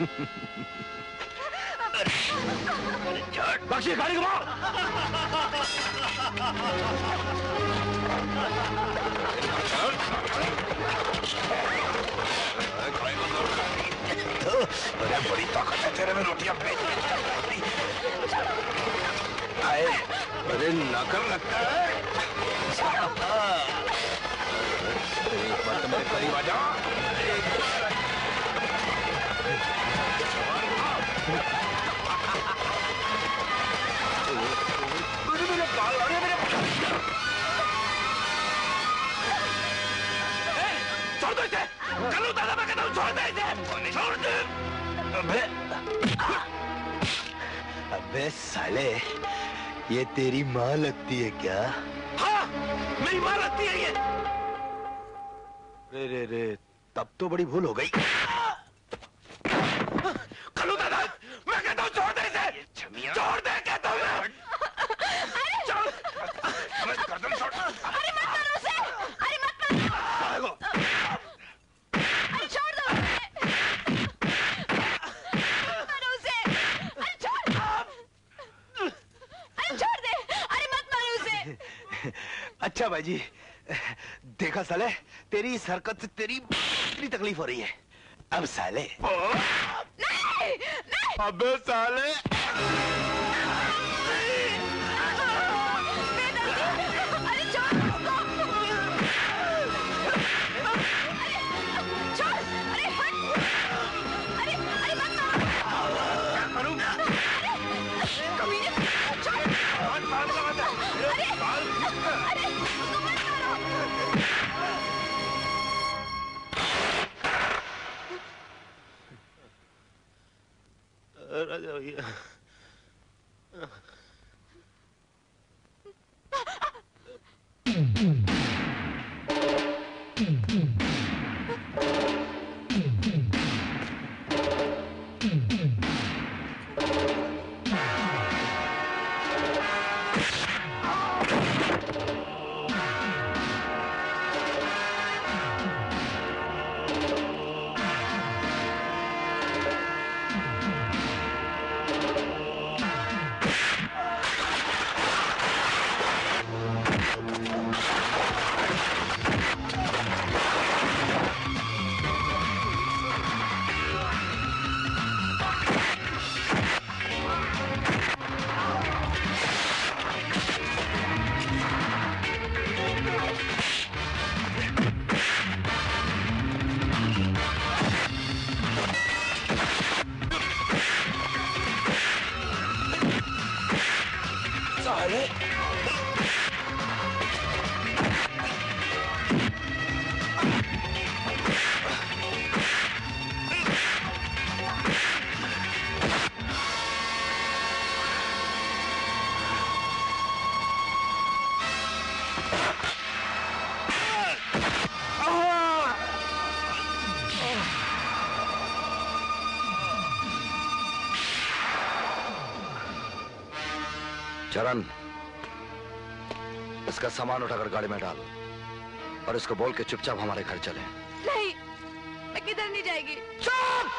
बख्शी गाड़ी घुमाओ। अरे बड़ी ताकत है तेरे में रोटियां बेचने की। अरे नकल लगता है। एक बार तो मेरे करीब आ जाओ। छोड़ दो इसे। कल्लू दादा मैं कहता हूँ छोड़ दे इसे। छोड़ दे। अबे साले, ये तेरी माँ लगती है क्या? हाँ, मेरी माँ लगती है ये। रे तब तो बड़ी भूल हो गई। कल्लू दादा मैं कहता हूँ छोड़ दे इसे। छोड़ दे कहता हूँ मैं। गर्दन छोड़। अरे मत मारो उसे। अरे मत मारो। अरे छोड़ दो उसे। मत मारो उसे। अरे छोड़। अरे छोड़ दे। अरे मत मारो उसे। अच्छा भाई जी, देखा साले, तेरी इस हरकत से तेरी इतनी तकलीफ हो रही है। अब साले। नहीं, नहीं। अबे साले। अरे छोड़ उसको। अरे छोड़। अरे हट। अरे अरे मत मारो। क्या करूँ? कमीने। छोड़। अरे अरे उसको मत मारो। राजा भैया। चरण, इसका सामान उठाकर गाड़ी में डाल और इसको बोल के चुपचाप हमारे घर चले। नहीं, मैं किधर नहीं जाएगी। चुप!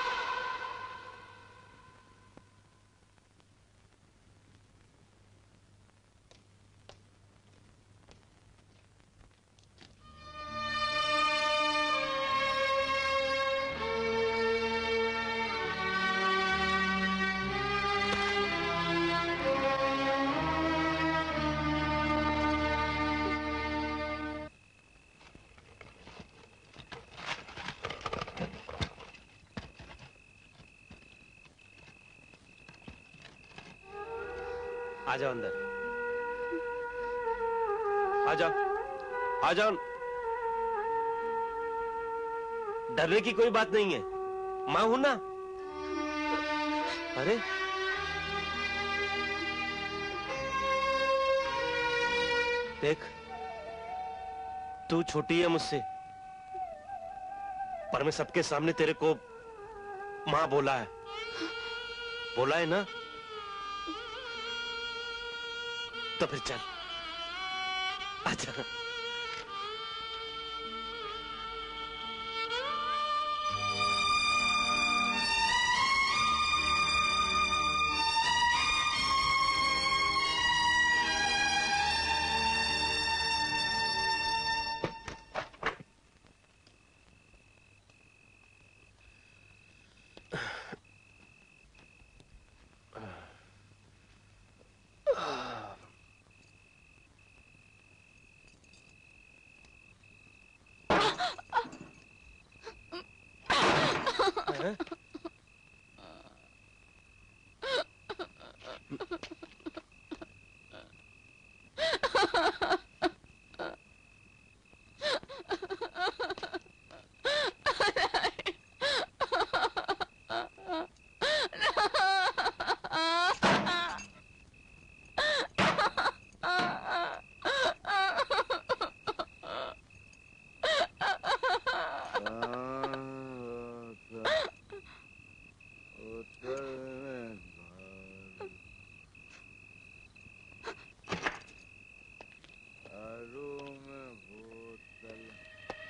आ जाओ अंदर। आ जाओ, आ जाओ। डरने की कोई बात नहीं है, मां हूं ना। अरे देख, तू छोटी है मुझसे, पर मैं सबके सामने तेरे को मां बोला है। बोला है ना? तो फिर चल, आजा।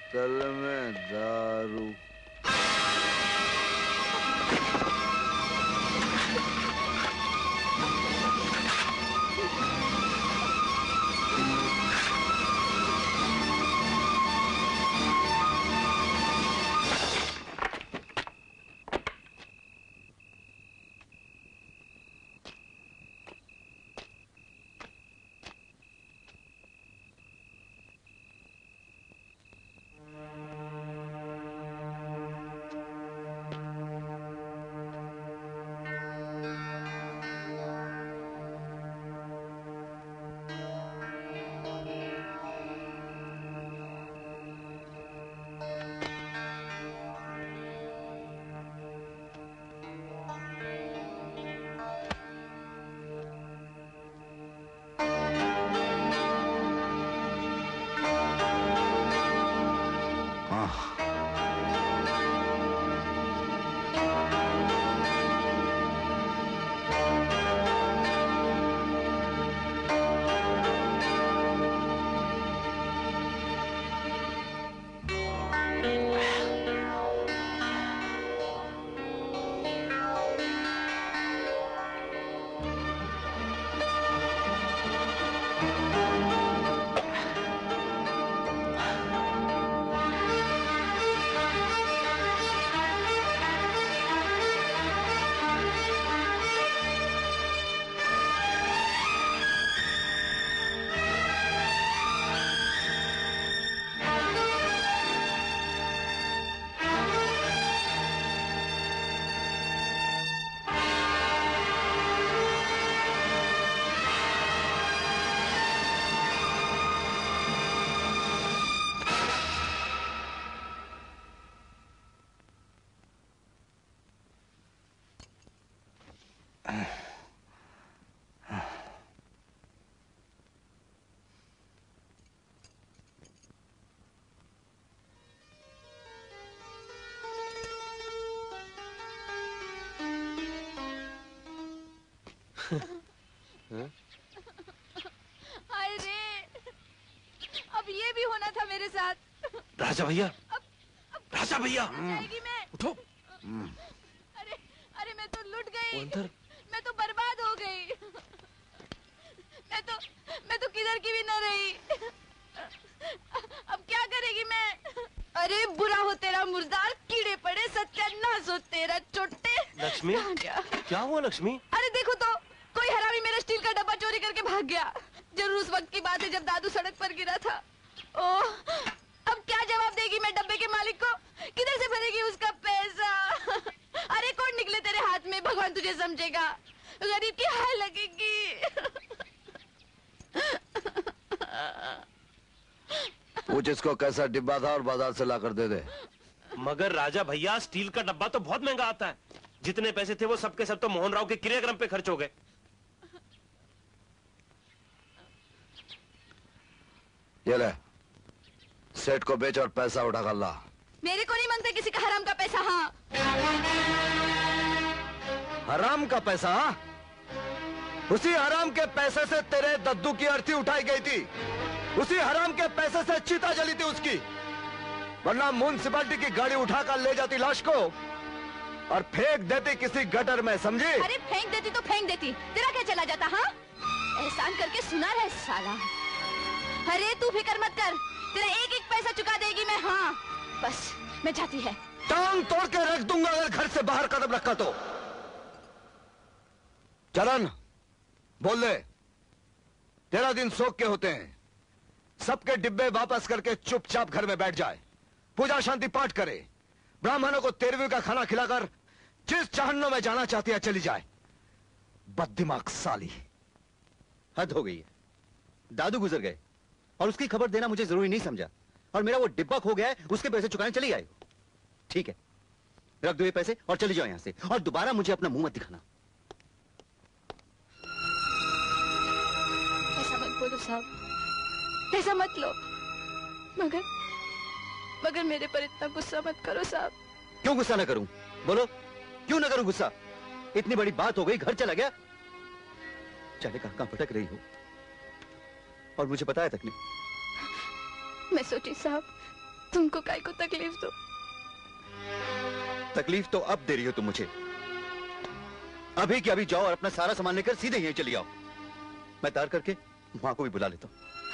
बोतल में दारू। हाय रे, अब ये भी होना था मेरे साथ। राजा भैया, राजा भैया, जाएगी मैं। उठो। अरे अरे मैं तो लुट गई। मैं तो बर्बाद हो गई। मैं तो किधर की भी न रही। अब क्या करेगी मैं? अरे बुरा हो तेरा मुर्दार, कीड़े पड़े, सत्यानाश हो तेरा चोटे। लक्ष्मी, क्या हुआ लक्ष्मी? अरे देखो तो, कोई हरामी मेरा स्टील का डब्बा चोरी करके भाग गया। जरूर उस वक्त की बात है जब दादू सड़क पर गिरा था। ओह, अब क्या जवाब देगी मैं डब्बे के मालिक को? किधर से भरेगी उसका पैसा? अरे कौन निकले तेरे हाथ में, भगवान तुझे समझेगा। गरीब की हाय लगेगी। पूछ इसको कैसा डिब्बा था और बाजार से ला कर दे दे। मगर राजा भैया, स्टील का डब्बा तो बहुत महंगा आता है। जितने पैसे थे वो सबके सब तो मोहन राव के क्रियाक्रम पे खर्च हो गए। ये ले, सेठ को बेच और पैसा उठा कर ला। मेरे को नहीं मांगते किसी का हराम का पैसा। हाँ, हराम का पैसा? उसी हराम के पैसे से तेरे दद्दू की अर्थी उठाई गई थी। उसी हराम के पैसे से चिता जली थी उसकी। वरना म्युनिसिपैलिटी की गाड़ी उठाकर ले जाती लाश को और फेंक देती किसी गटर में, समझी? अरे फेंक देती तो फेंक देती, तेरा क्या चला जाता? हाँ, एहसान करके सुना रहे साला। अरे तू फिक्र मत कर, तेरा एक एक पैसा चुका देगी मैं। हाँ बस, मैं जाती है। टांग तोड़ के रख दूंगा अगर घर से बाहर कदम रखा तो। चलन, बोल दे, तेरा दिन शोक के होते हैं। सबके डिब्बे वापस करके चुपचाप घर में बैठ जाए, पूजा शांति पाठ करे, ब्राह्मणों को 13वीं का खाना खिलाकर जिस जहन्नुम में जाना चाहती है चली जाए। बददिमाग साली। हद हो गई है। दादू गुजर गए और उसकी खबर देना मुझे जरूरी नहीं समझा, और मेरा वो डिब्बा खो गया है, उसके पैसे चुकाने चली आए। ठीक है, रख दो ये पैसे और चली जाओ यहां से, और दोबारा मुझे अपना मुंह मत दिखाना। ऐसा मत बोलो साहब, ऐसा मत लो। मगर मेरे पर इतना गुस्सा मत करो साहब। क्यों गुस्सा ना करूं? बोलो, क्यों ना करूं गुस्सा? इतनी बड़ी बात हो गई, घर चला गया, जाने कहां भटक रही हो, और मुझे बताया तक नहीं। मैं सोची साहब, तुमको काय को तकलीफ दो। तकलीफ तो अब दे रही हो तुम मुझे। अभी के अभी जाओ और अपना सारा सामान लेकर सीधे यहीं चली आओ। मैं तार करके वहां को भी बुला लेता हूँ।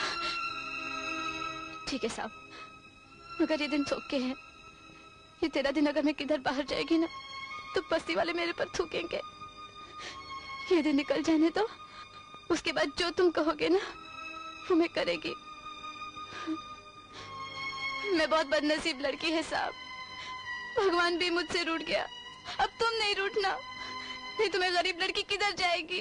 ठीक है साहब, मगर ये दिन सोच के है। ये तेरा दिन अगर मैं किधर बाहर जाएगी ना तो बस्ती वाले मेरे पर थूकेंगे। ये दिन निकल जाने दो, उसके बाद जो तुम कहोगे ना वो मैं करेगी। मैं बहुत बदनसीब लड़की है साहब, भगवान भी मुझसे रूठ गया। अब तुम नहीं रूठना, नहीं तो मैं गरीब लड़की किधर जाएगी।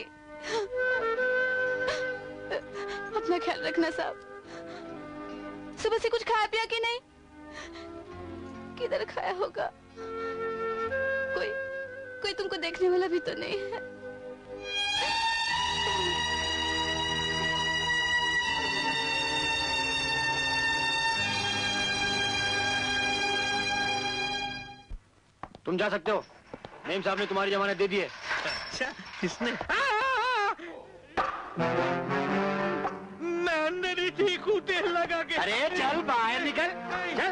अपना ख्याल रखना साहब। सुबह से कुछ खाया पिया कि नहीं? किधर खाया होगा? कोई तुमको देखने वाला भी तो नहीं है। तुम जा सकते हो, नेम साहब ने तुम्हारी जमानत दे दी है। अच्छा, किसने? मैं अंदर ही ठीक हूँ, तेल लगा के। अरे चल बाहर निकल, चल।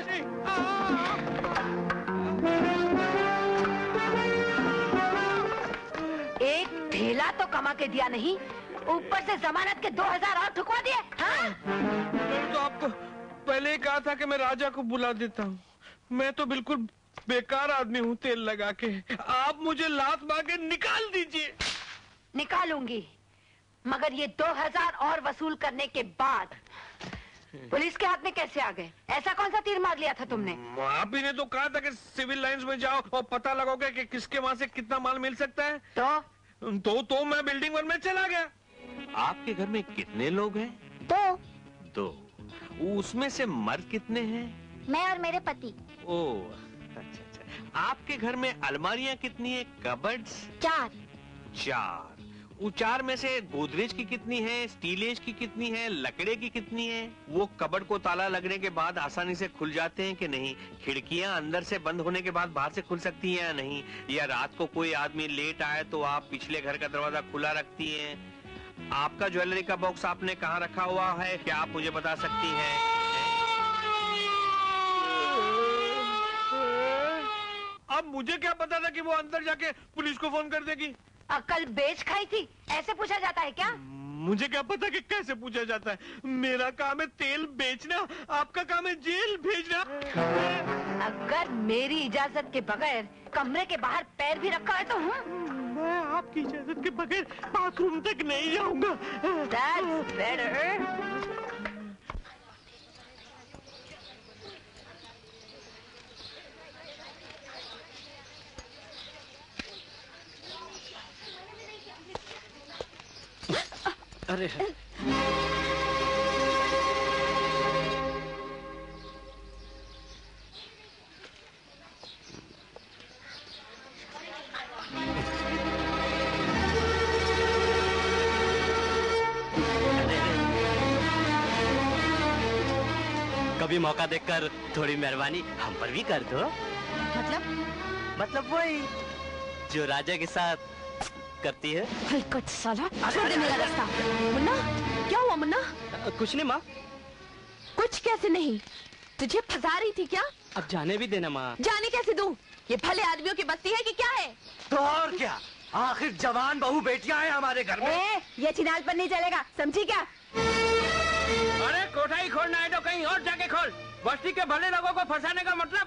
एक ठेला तो कमा के दिया नहीं, ऊपर से जमानत के 2000 और ठुकवा दिए। हाँ? तो आपको पहले ही कहा था कि मैं राजा को बुला देता हूँ। मैं तो बिल्कुल बेकार आदमी हूँ तेल लगा के। आप मुझे लात मार के निकाल दीजिए। निकालूंगी, मगर ये 2000 और वसूल करने के बाद पुलिस के हाथ में कैसे आ गए? ऐसा कौन सा तीर मार लिया था तुमने? आप ही ने तो कहा था कि सिविल लाइंस में जाओ और पता लगाओगे कि किसके वहाँ से कितना माल मिल सकता है। तो मैं बिल्डिंग 1 में चला गया। आपके घर में कितने लोग हैं? 2। उसमें से मर्द कितने हैं? मैं और मेरे पति। ओह, अच्छा। आपके घर में अलमारियां कितनी है? कबर्ड्स? 4। 4। वो 4 में से गोदरेज की कितनी है, स्टीलेज की कितनी है, लकड़े की कितनी है? वो कबर्ड को ताला लगने के बाद आसानी से खुल जाते हैं कि नहीं? खिड़कियां अंदर से बंद होने के बाद बाहर से खुल सकती हैं या नहीं? या रात को कोई आदमी लेट आए तो आप पिछले घर का दरवाजा खुला रखती हैं? आपका ज्वेलरी का बॉक्स आपने कहाँ रखा हुआ है, क्या आप मुझे बता सकती हैं? अब मुझे क्या पता था कि वो अंदर जाके पुलिस को फोन कर देगी। अकल बेच खाई थी, ऐसे पूछा जाता है क्या? मुझे क्या पता कि कैसे पूछा जाता है। मेरा काम है तेल बेचना, आपका काम है जेल भेजना। अगर मेरी इजाजत के बगैर कमरे के बाहर पैर भी रखा है तो मैं आपकी इजाजत के बगैर बाथरूम तक नहीं जाऊंगा। That's better. अरे कभी मौका देखकर थोड़ी मेहरबानी हम पर भी कर दो। मतलब वही जो राजा के साथ करती है। हलकट साला, छोड़ दे मेरा रास्ता। मुन्ना, क्या हुआ मुन्ना? कुछ नहीं माँ। कुछ कैसे नहीं? तुझे फंसा रही थी क्या? अब जाने भी देना माँ। जाने कैसे दूं? ये भले आदमियों की बस्ती है कि क्या है? तो और क्या, आखिर जवान बहू बेटियां हैं हमारे घर में। ये चिनाल पर नहीं चलेगा, समझी क्या? अरे कोठाई खोलना है तो कहीं और जाके खोल। बस्ती के भले लोगों को फंसाने का मतलब?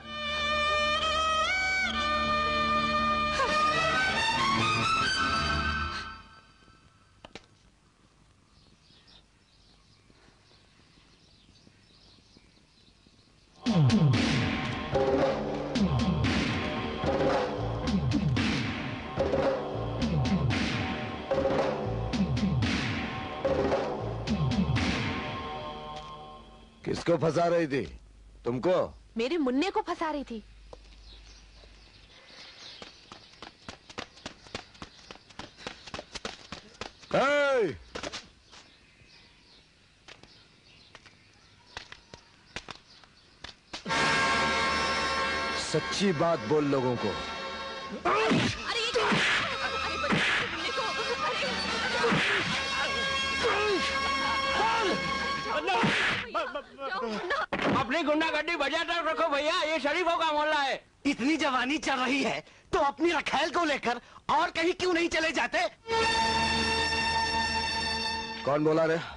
किसको फंसा रही थी? तुमको? मेरे मुन्ने को फंसा रही थी। Hey! सच्ची बात बोल लोगों को। अरे ये क्या? अरे बच्चे मुन्ने को, अरे अपनी गुंडागर्दी बजा तक रखो भैया, ये शरीफों का मोहल्ला है। इतनी जवानी चल रही है तो अपनी रखैल को लेकर और कहीं क्यों नहीं चले जाते? कौन बोला रे?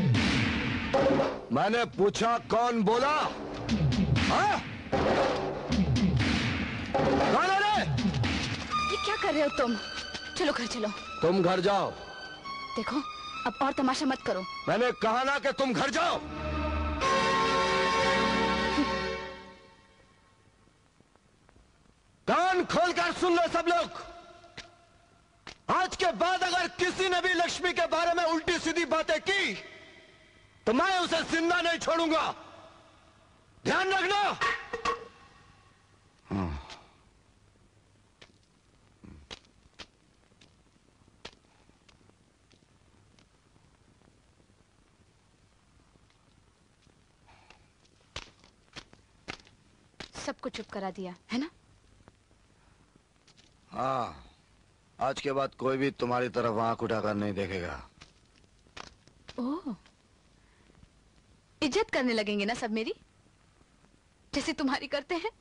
मैंने पूछा कौन बोला? हाँ? कौन है रे? ये क्या कर रहे हो तुम? चलो घर चलो। तुम घर जाओ। देखो अब और तमाशा मत करो। मैंने कहा ना कि तुम घर जाओ। कान खोलकर सुन लो सब लोग। आज के बाद अगर किसी ने भी लक्ष्मी के बारे में उल्टी सीधी बातें की तो मैं उसे जिंदा नहीं छोड़ूंगा, ध्यान रखना। सबको चुप करा दिया है ना? हाँ, आज के बाद कोई भी तुम्हारी तरफ आंख उठाकर नहीं देखेगा। ओह, इज्जत करने लगेंगे ना सब मेरी, जैसे तुम्हारी करते हैं?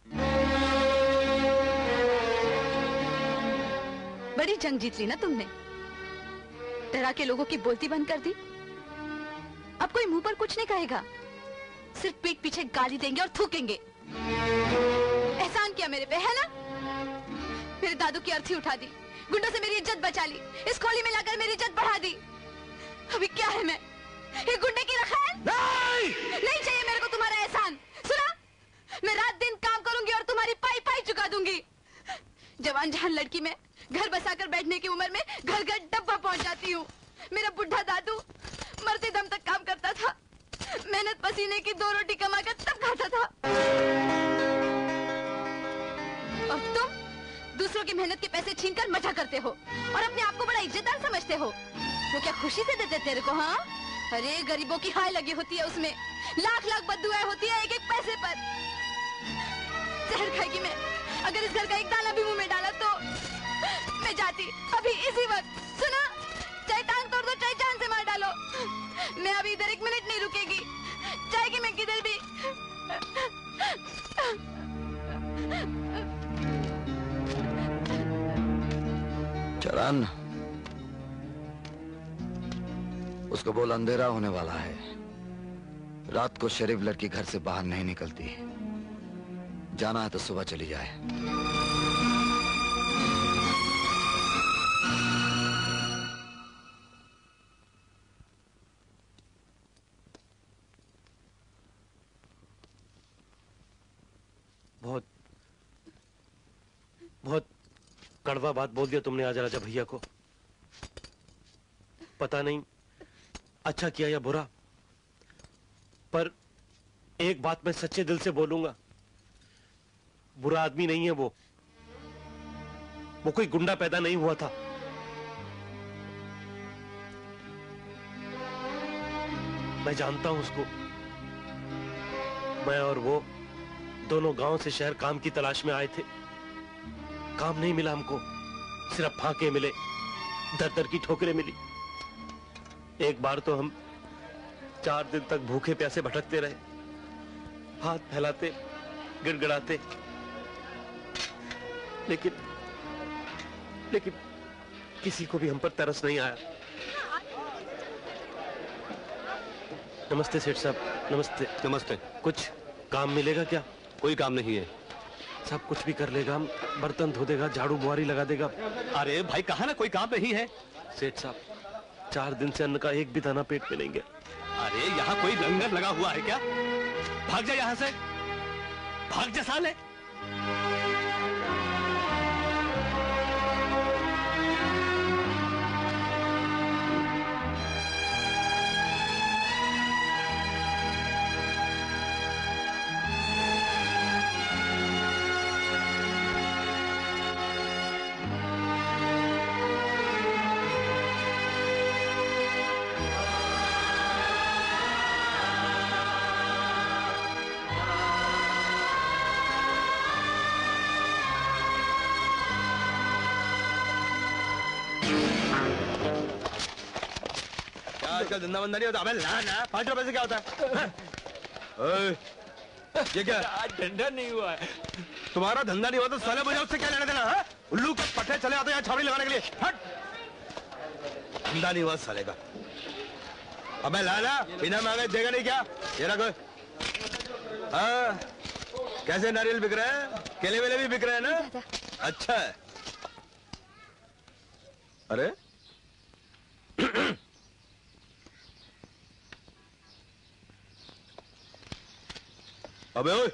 बड़ी जंग जीत ली ना तुमने, डरा के लोगों की बोलती बंद कर दी। अब कोई मुंह पर कुछ नहीं कहेगा, सिर्फ पीठ पीछे गाली देंगे और थूकेंगे। एहसान किया मेरे पे, है ना? मेरे दादू की अर्थी उठा दी, गुंडों से मेरी इज्जत बचा ली, इस खोली में लाकर मेरी इज्जत बढ़ा दी। अभी क्या है मैं? ये गुंडे की रखैल? नहीं चाहिए मेरे को तुम्हारा एहसान। सुना, मैं रात दिन काम करूंगी और तुम्हारी पाई पाई चुका दूंगी। जवान जहान लड़की में घर बसाकर बैठने की उम्र में घर घर डब्बा पहुंच जाती हूँ। मेरा बुढ़ा दादू मरते दम तक काम करता था, मेहनत पसीने की 2 रोटी कमाकर तब खाता था। और तुम दूसरों की मेहनत के पैसे छीनकर मजा करते हो और अपने आप को बड़ा इज्जतदार समझते हो। वो क्या खुशी से देते तेरे को? हाँ, अरे गरीबों की हाय लगी होती है उसमें, लाख लाख बद्दुआएं होती है एक एक पैसे पर। जहर खाएगी मैं, अगर इस घर का एक दाना भी मुंह में डाला तो मैं जाती अभी इसी वक्त। सुना, चाहे टांग तोड़ दो चाहे जान से मार डालो, मैं अभी इधर 1 मिनट नहीं रुकेगी, जाएगी मैं किधर भी। चरण, उसको बोल अंधेरा होने वाला है, रात को शरीफ लड़की घर से बाहर नहीं निकलती, जाना है तो सुबह चली जाए। बहुत बहुत कड़वा बात बोल दिया तुमने आज राजा भैया को। पता नहीं अच्छा किया या बुरा, पर एक बात मैं सच्चे दिल से बोलूंगा, बुरा आदमी नहीं है वो कोई गुंडा पैदा नहीं हुआ था। मैं जानता हूं उसको। मैं और वो दोनों गांव से शहर काम की तलाश में आए थे, काम नहीं मिला हमको, सिर्फ फांके मिले, दर दर की ठोकरें मिली। एक बार तो हम 4 दिन तक भूखे प्यासे भटकते रहे, हाथ फैलाते गिड़गिड़ाते, लेकिन किसी को भी हम पर तरस नहीं आया। नमस्ते सेठ साहब। नमस्ते। नमस्ते। कुछ काम मिलेगा क्या? कोई काम नहीं है। सब कुछ भी कर लेगा, हम बर्तन धो देगा, झाड़ू बुहारी लगा देगा। अरे भाई कहा ना कोई काम नहीं है। सेठ साहब 4 दिन से अन्न का एक भी दाना पेट में नहीं गया। अरे यहाँ कोई लंगर लगा हुआ है क्या? भाग जा यहाँ से, भाग जा साले। आजकल धंधा बंदा नहीं होता। अबे ना 5 रुपए से क्या होता है? ये क्या? आज धंधा नहीं हुआ है। तुम्हारा धंधा नहीं हुआ तो साले मुझे उससे क्या लेना देना है? उल्लू के पट्टे चले आते हैं यहाँ छावनी लगाने के लिए। हट! धंधा नहीं हुआ साले का। अबे लाला, बिना मांगे देगा नहीं क्या? ये रखो। हाँ, कैसे नारियल बिक रहे हैं? केले वेले भी बिक रहे हैं ना? अच्छा है। अरे अबे ओए,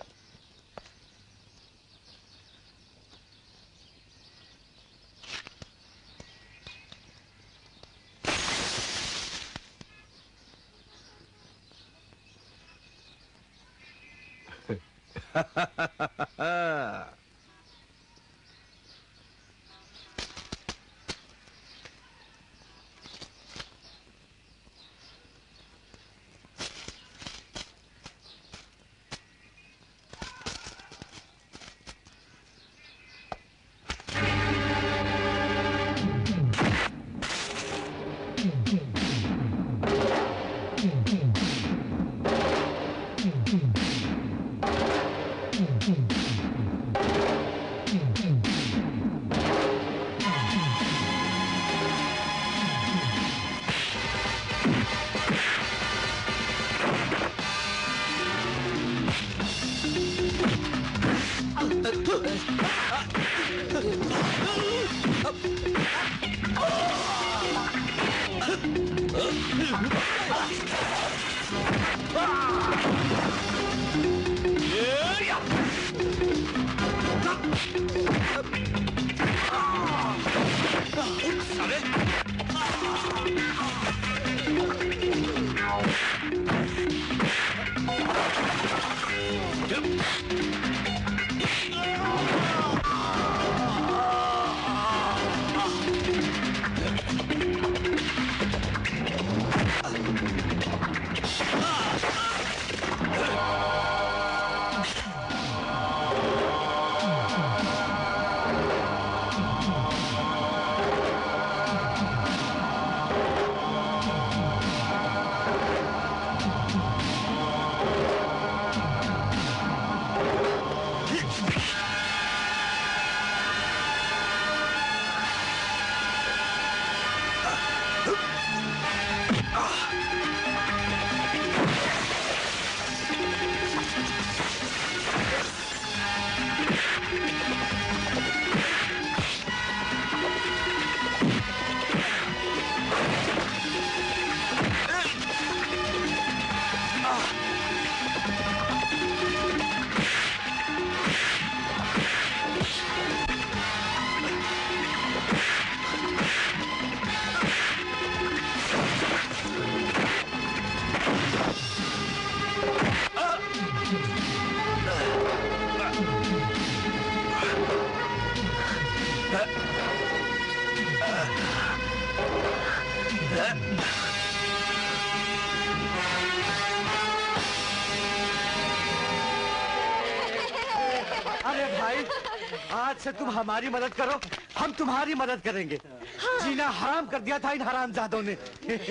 अरे भाई, आज से तुम हमारी मदद करो, हम तुम्हारी मदद करेंगे। हाँ। जीना हराम कर दिया था इन हरामजादों ने।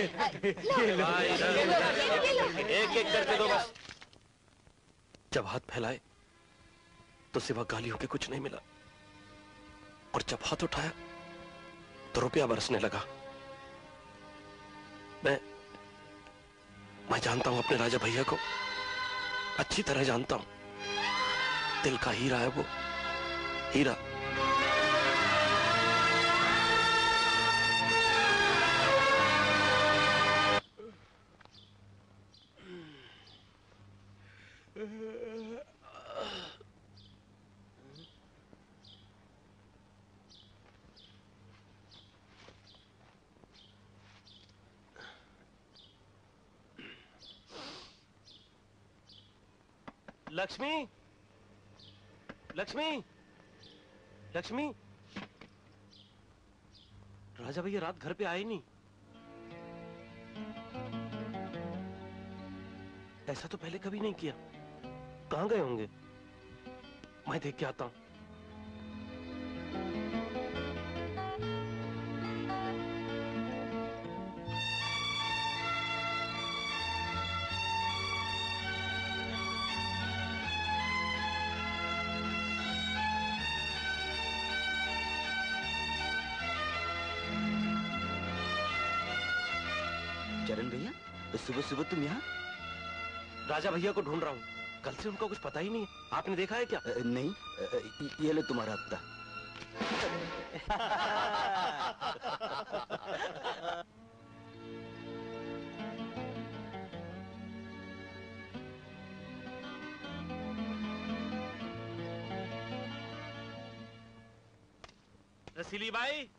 एक एक करके दो बस। जब हाथ फैलाए तो सिवा गालियों के कुछ नहीं मिला, और जब हाथ उठाया तो रुपया बरसने लगा। मैं जानता हूं अपने राजा भैया को, अच्छी तरह जानता हूं। दिल का हीरा है वो, हीरा। लक्ष्मी, लक्ष्मी, लक्ष्मी, राजा भैया रात घर पे आए नहीं। ऐसा तो पहले कभी नहीं किया। कहां गए होंगे? मैं देख के आता हूं। चरण भैया, तो सुबह सुबह तुम यहाँ? राजा भैया को ढूंढ रहा हूँ। कल से उनका कुछ पता ही नहीं है। आपने देखा है क्या? नहीं। ये लो तुम्हारा हफ्ता। रसीली बाई,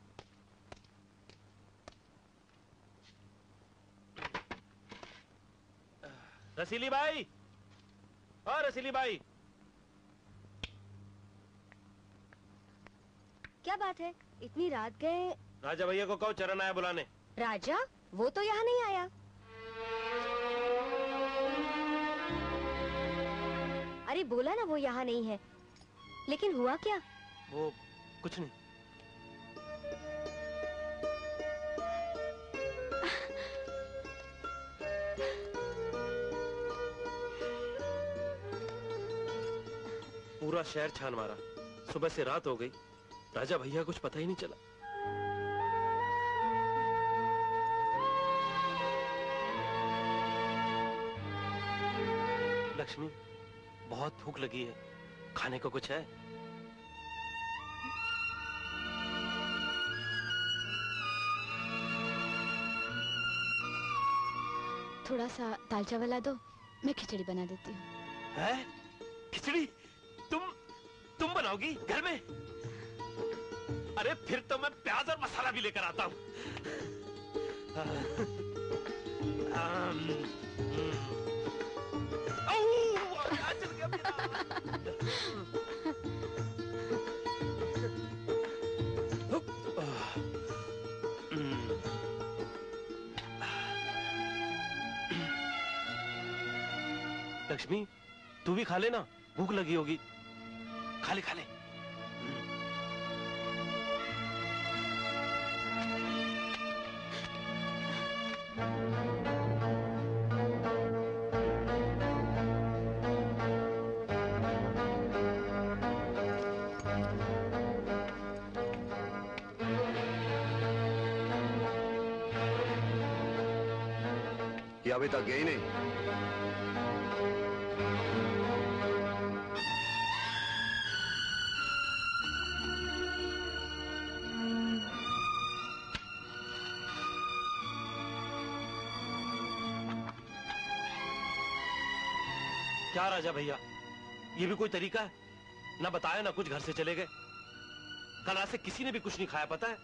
रसीली बाई, और रसीली बाई। क्या बात है, इतनी रात गए? राजा भैया को कहो चरण आया बुलाने। राजा? वो तो यहाँ नहीं आया। अरे बोला ना वो यहाँ नहीं है, लेकिन हुआ क्या? वो कुछ नहीं। पूरा शहर छान मारा, सुबह से रात हो गई, राजा भैया कुछ पता ही नहीं चला। लक्ष्मी, बहुत भूख लगी है, खाने को कुछ है? थोड़ा सा दाल चावल ला दो, मैं खिचड़ी बना देती हूँ। है? खिचड़ी? तुम बनाओगी घर में? अरे फिर तो मैं प्याज और मसाला भी लेकर आता हूँ। लक्ष्मी, तू भी खा लेना, भूख लगी होगी। खा ले खा ले। ये अभी तक गई नहीं। क्या राजा भैया, ये भी कोई तरीका है? ना बताया ना कुछ, घर से चले गए। कल रात से किसी ने भी कुछ नहीं खाया, पता है?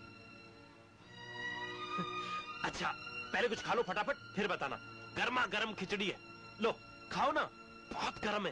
अच्छा, पहले कुछ खा लो फटाफट, फिर बताना। गर्मा गर्म खिचड़ी है, लो खाओ ना, बहुत गर्म है।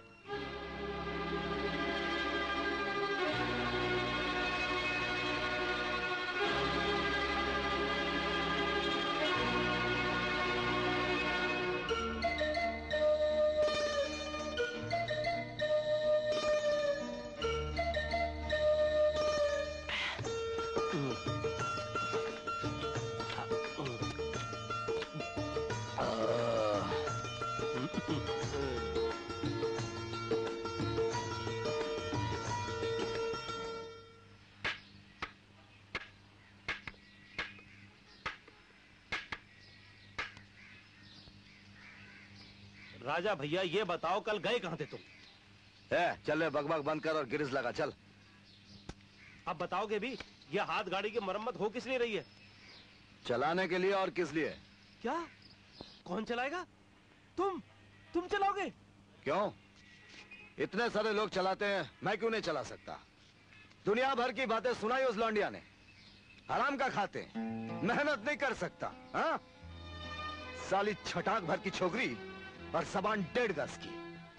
राजा भैया, ये बताओ कल गए कहां थे तुम? चल रे, बकबक बंद कर और गिरिज लगा, चल। अब बताओगे भी, ये हाथ गाड़ी की मरम्मत हो किस लिए रही है? चलाने के लिए। और किस लिए? क्या? कौन चलाएगा? तुम चलाओगे? क्यों? इतने सारे लोग चलाते हैं, मैं क्यों नहीं चला सकता? दुनिया भर की बातें सुनाई उस लौंडिया ने। आराम का खाते, मेहनत नहीं कर सकता। हाँ? साली छटाक भर की छोकरी और जबान 1.5 गज की।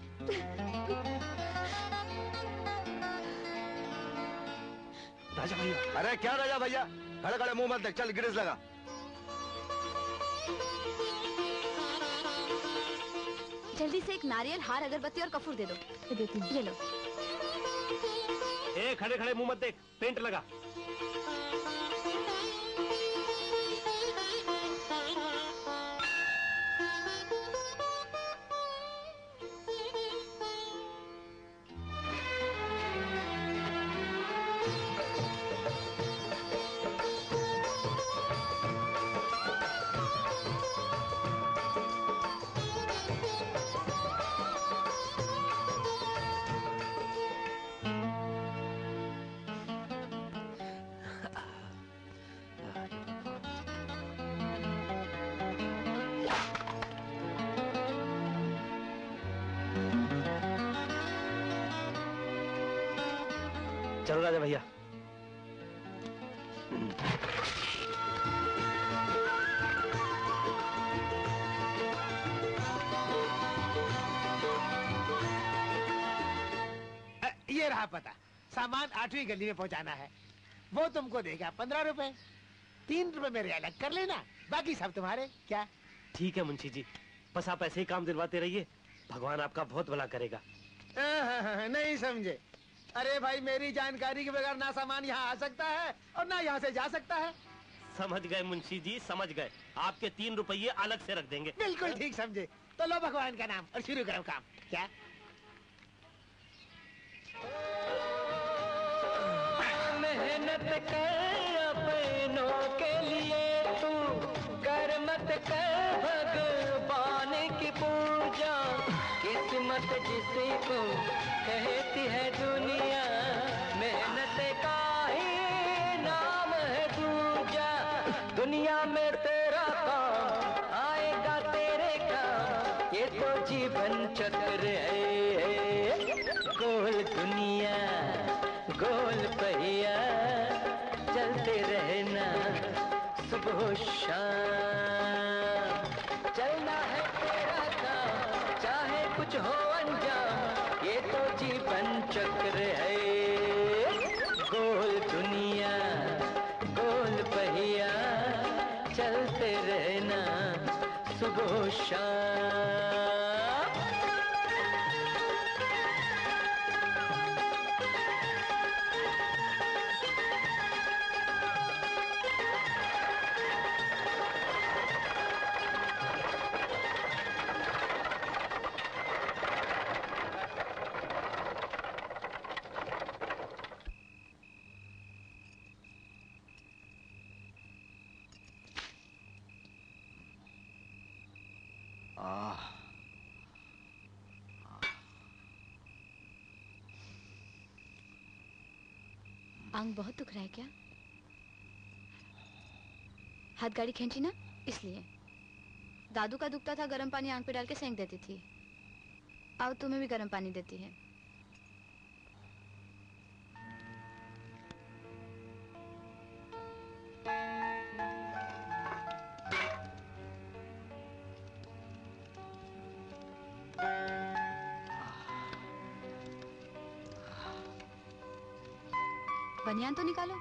राजा भैया। अरे क्या राजा भैया, खड़े खड़े मुंह मत देख, चल गिरिज लगा। जल्दी से एक नारियल, हार, अगरबत्ती और कपूर दे दो। ये देती हूँ, ये लो। खड़े खड़े मुंह मत देख, पेंट लगा। चलो राजा भैया। ये रहा पता। सामान 8वीं गली में पहुंचाना है। वो तुमको देगा 15 रुपए। 3 रुपए मेरे अलग कर लेना, बाकी सब तुम्हारे। क्या? ठीक है मुंशी जी, बस आप ऐसे ही काम दिलवाते रहिए, भगवान आपका बहुत भला करेगा। नहीं समझे। अरे भाई, मेरी जानकारी के बगैर ना सामान यहाँ आ सकता है और ना यहाँ से जा सकता है। समझ गए मुंशी जी, समझ गए। आपके 3 रुपये अलग से रख देंगे। बिल्कुल ठीक समझे। तो लो भगवान का नाम और शुरू करो काम। क्या? मेहनत कर अपनों के लिए, तू कर मत कर भगवान की पूजा। किस्मत जिसी को कहती है दुनिया, मेहनत का ही नाम है दूजा। दुनिया में तेरा काम आएगा तेरे काम, ये तो जीवन चक्र है। गोल दुनिया गोल पहिया, चलते रहना सुबह शाम। चलना है तेरा काम, चाहे कुछ हो अंजाम, ये तो जीवन चक्र है। गोल दुनिया गोल पहिया, चलते रहना सुबह शाम। आंख बहुत दुख रहा है क्या? हाथ गाड़ी खींची ना, इसलिए। दादू का दुखता था, गर्म पानी आंख पे डाल के सेंक देती थी। अब तुम्हें भी गर्म पानी देती है। बनियान तो निकालो।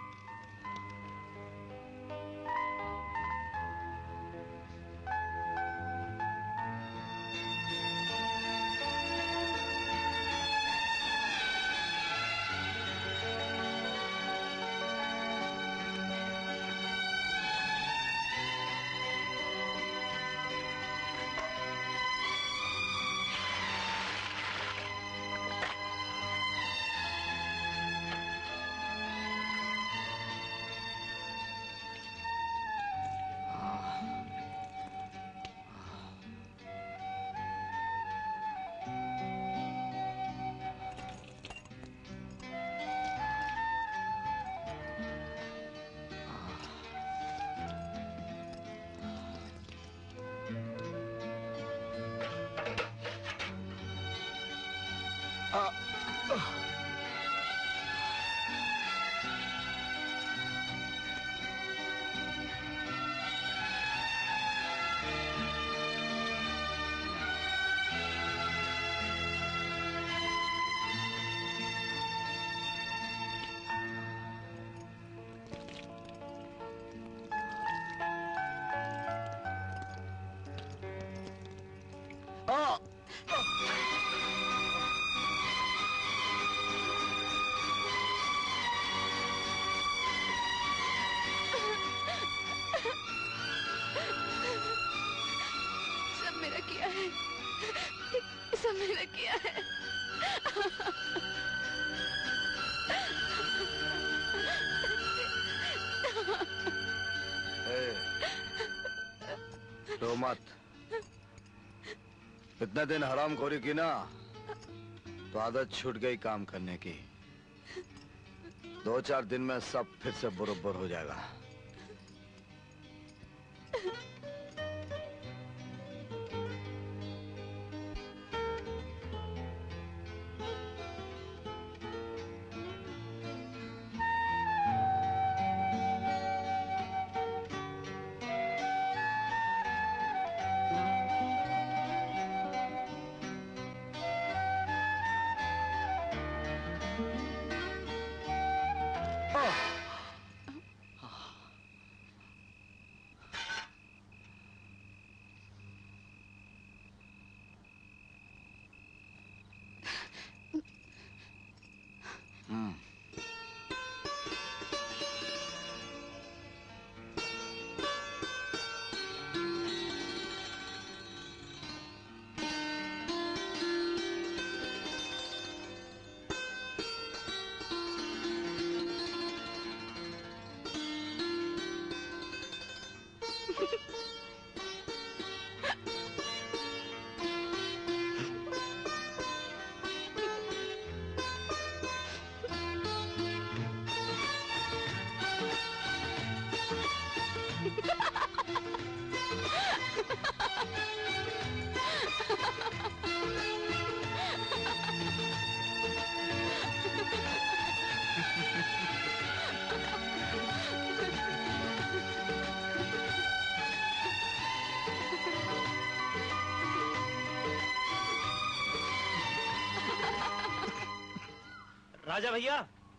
सब मेरा किया है, सब मेरा किया है। रो मत। इतने दिन हरामखोरी की ना, तो आदत छूट गई काम करने की। 2-4 दिन में सब फिर से बरोबर हो जाएगा। राजा भैया।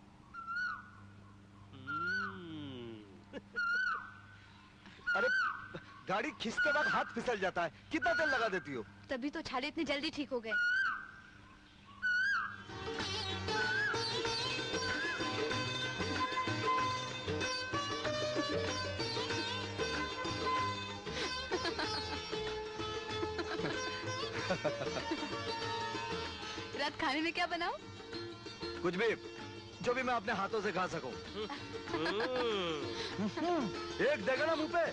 अरे गाड़ी खींचते वक्त हाथ फिसल जाता है, कितना तेल लगा देती हो? तभी तो छाले इतनी जल्दी ठीक हो गए। रात खाने में क्या बनाऊं? कुछ भी, जो भी मैं अपने हाथों से खा सकूं। एक देगा ना मुंह पे।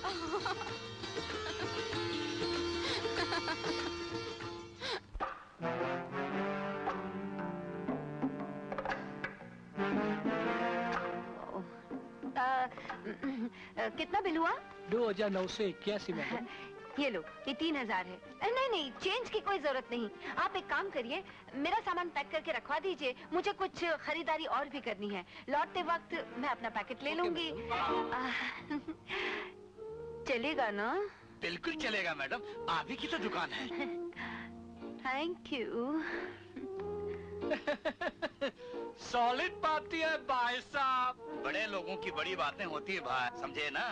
कितना बिल हुआ? 2981 मैडम। ये लो, ये 3000 है। नहीं नहीं, चेंज की कोई जरूरत नहीं। आप एक काम करिए, मेरा सामान पैक करके रखवा दीजिए, मुझे कुछ खरीदारी और भी करनी है। लौटते वक्त मैं अपना पैकेट ले लूंगी। चलेगा ना? बिल्कुल चलेगा मैडम, आप ही की तो दुकान है। Thank you. सॉलिड पार्टी है भाई साहब। बड़े लोगों की बड़ी बातें होती है भाई, समझे ना?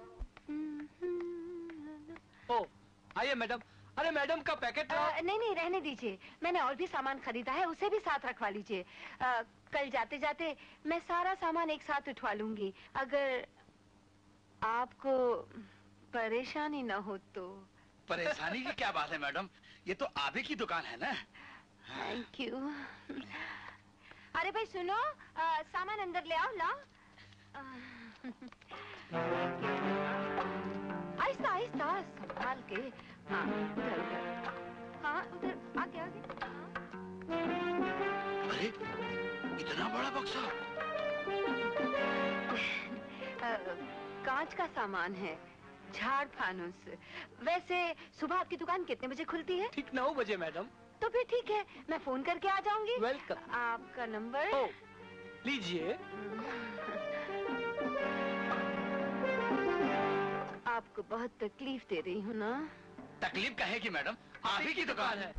ओ, आइए मैडम। अरे मैडम का पैकेट नहीं नहीं, रहने दीजिए, मैंने और भी सामान खरीदा है, उसे भी साथ रखवा लीजिए। कल जाते जाते मैं सारा सामान एक साथ उठवा लूंगी, अगर आपको परेशानी न हो तो। परेशानी की क्या बात है मैडम, ये तो आप ही की दुकान है ना। Thank you. अरे भाई सुनो, सामान अंदर ले आओ, लाओ। आहिस्ता आहिस्ता, संभाल के। हाँ उधर उधर, हाँ उधर, आगे आगे। अरे इतना बड़ा बक्सा। कांच का सामान है, झाड़ फानुस। वैसे सुबह आपकी दुकान कितने बजे खुलती है? ठीक 9 बजे मैडम। तो फिर ठीक है, मैं फोन करके आ जाऊंगी। वेलकम। आपका नंबर? ओ, लीजिए। आपको बहुत तकलीफ दे रही हूँ ना? तकलीफ कहेगी मैडम, आप ही की दुकान है।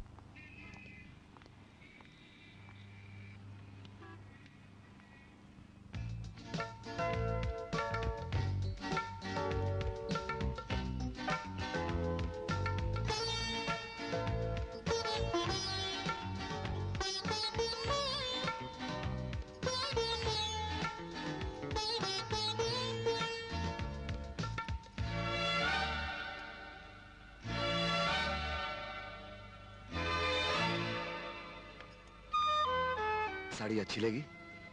साड़ी अच्छी लगी?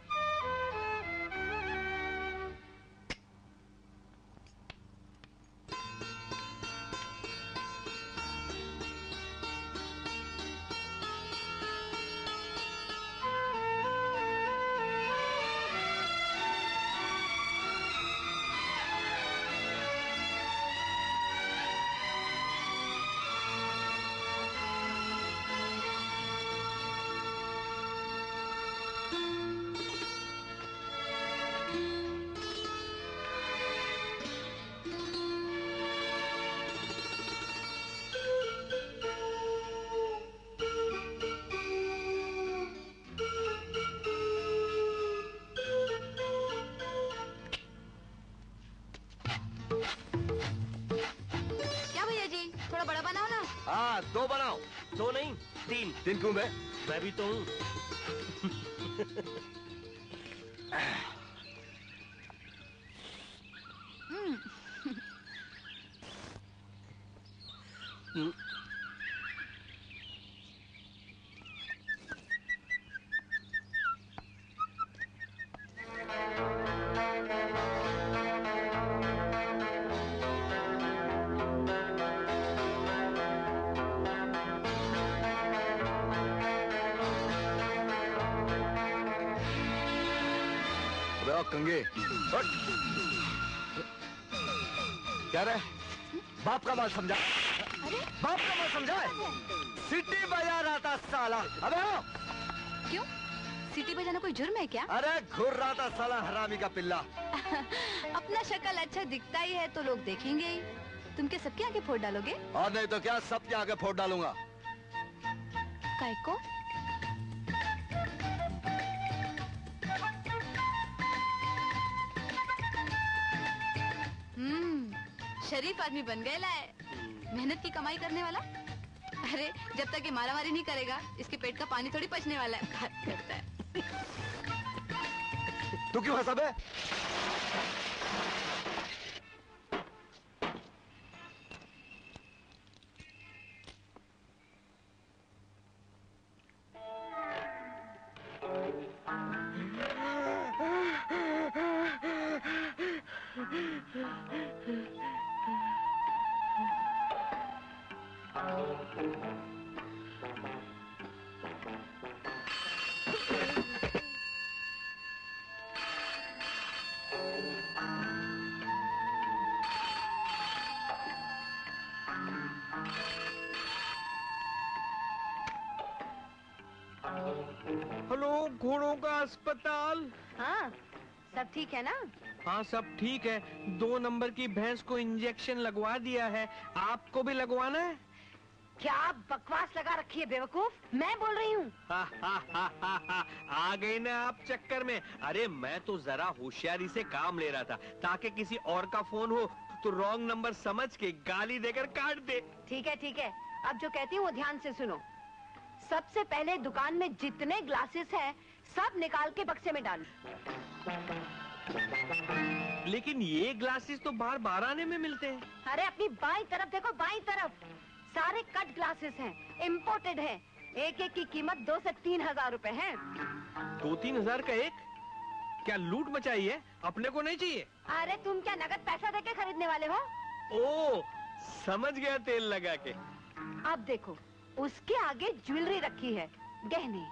हाँ 2 बनाओ। 2 नहीं 3। 3 क्यों बे? मैं भी तो हूँ। कंगे क्या रे? बाप का माल समझा? बाप का माल समझा? सीटी बजा रहा था साला। अबे आओ। क्यों? सीटी बजाना कोई जुर्म है क्या? अरे घूर रहा था साला हरामी का पिल्ला। अपना शक्ल अच्छा दिखता ही है तो लोग देखेंगे ही। तुम क्या सबके आगे फोड़ डालोगे? और नहीं तो क्या, सबके आगे फोड़ डालूंगा। काय को? शरीफ आदमी बन गए लाए, मेहनत की कमाई करने वाला। अरे जब तक ये मारामारी नहीं करेगा इसके पेट का पानी थोड़ी पचने वाला है। बात करता है। तू क्यों हंसा बे? हेलो, घोड़ों का अस्पताल। हाँ, सब ठीक है ना? हाँ, सब ठीक है। 2 नंबर की भैंस को इंजेक्शन लगवा दिया है, आपको भी लगवाना है? क्या बकवास लगा रखी है बेवकूफ, मैं बोल रही हूँ। आ गई ना आप चक्कर में। अरे मैं तो जरा होशियारी से काम ले रहा था ताकि किसी और का फोन हो तो रॉन्ग नंबर समझ के गाली देकर काट दे। ठीक है, अब जो कहती हूँ वो ध्यान से सुनो। सबसे पहले दुकान में जितने ग्लासेस हैं सब निकाल के बक्से में डालो। लेकिन ये ग्लासेस तो बाहर 12 आने में मिलते हैं। अरे अपनी बाईं तरफ देखो, बाईं तरफ सारे कट ग्लासेस हैं, इम्पोर्टेड हैं। एक एक की कीमत 2 से 3 हजार रुपए है। 2-3 हजार का एक? क्या लूट मचाई है? अपने को नहीं चाहिए। अरे तुम क्या नगद पैसा देके खरीदने वाले हो? ओ, समझ गया, तेल लगा के। अब देखो, उसके आगे ज्वेलरी रखी है, गहने।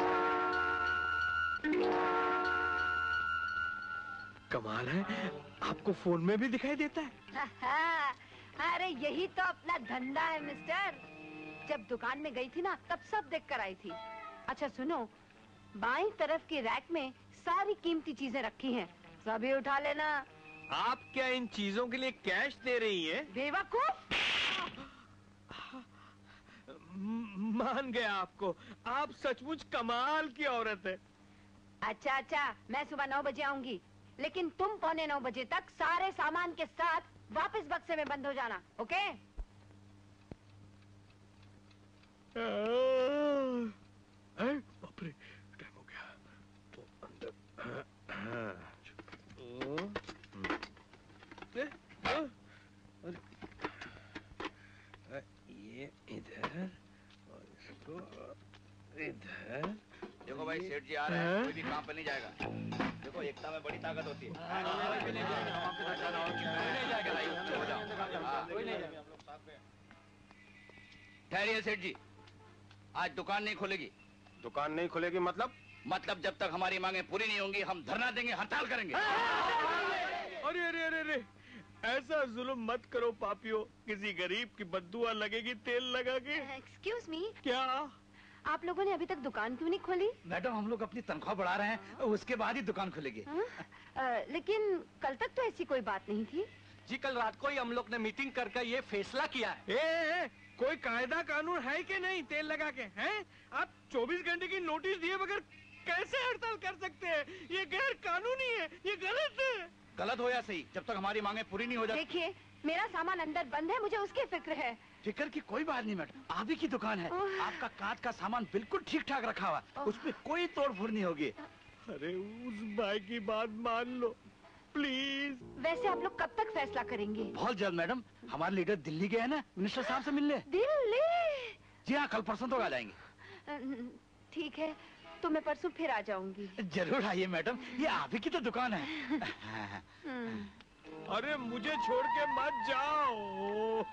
कमाल है, आपको फोन में भी दिखाई देता है। अरे यही तो अपना धंधा है मिस्टर। जब दुकान में गई थी ना तब सब देख कर आई थी। अच्छा सुनो, बाईं तरफ की रैक में सारी कीमती चीजें रखी हैं, सभी उठा लेना। आप क्या इन चीजों के लिए कैश दे रही हैं? बेवकूफ! मान गया आपको, आप सचमुच कमाल की औरत है। अच्छा, मैं सुबह 9 बजे आऊंगी, लेकिन तुम 8:45 बजे तक सारे सामान के साथ वापस बक्से में बंद हो जाना, ओके? बाप रे, टाइम हो गया। तो अंदर ये इधर और इसको इधर। देखो भाई, सेठ जी आ रहे हैं, कोई भी काम पे नहीं जाएगा। देखो, एकता में बड़ी ताकत होती है। ठहरिए सेठ जी, आज दुकान नहीं खुलेगी। दुकान नहीं खुलेगी मतलब? मतलब जब तक हमारी मांगे पूरी नहीं होंगी हम धरना देंगे, हड़ताल करेंगे। अरे अरे अरे अरे, ऐसा जुल्म मत करो पापियो, किसी गरीब की बद्दुआ लगेगी तेल लगा के। एक्सक्यूज मी, क्या आप लोगों ने अभी तक दुकान क्यों नहीं खोली? मैडम, हम लोग अपनी तनख्वाह बढ़ा रहे हैं, उसके बाद ही दुकान खुलेगी। लेकिन कल तक तो ऐसी कोई बात नहीं थी। जी, कल रात को ही हम लोग ने मीटिंग करके ये फैसला किया है। कोई कायदा कानून है कि नहीं तेल लगा के? हैं? आप 24 घंटे की नोटिस दिए बगैर कैसे हड़ताल कर सकते हैं? ये गैर कानूनी है, ये गलत है। गलत हो या सही, जब तक हमारी मांगे पूरी नहीं हो जाती। देखिए, मेरा सामान अंदर बंद है, मुझे उसकी फिक्र है। फिक्र की कोई बात नहीं मैडम, आप ही की दुकान है, आपका कांच का सामान बिल्कुल ठीक ठाक रखा हुआ, उसमें कोई तोड़ फोड़ नहीं होगी। अरे उस भाई की बात मान लो प्लीज। वैसे आप लोग कब तक फैसला करेंगे? बहुत जल्द मैडम, हमारे लीडर दिल्ली गए हैं ना, मिनिस्टर साहब से मिलने। दिल्ली? जी हाँ, कल परसों तो आ जाएंगे। ठीक है, तो मैं परसों फिर आ जाऊंगी। जरूर आइए मैडम, ये आप ही की तो दुकान है। अरे मुझे छोड़ के मत जाओ।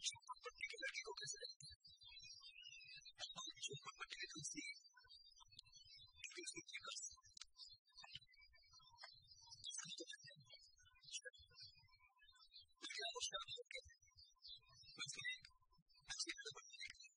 झोपड़पट्टी के लड़के को कैसे लगता है? झोपड़पट्टी की दोस्ती क्योंकि उसको जीवन क्या मुश्किल हो गया? उसने अच्छी तरह बनने के लिए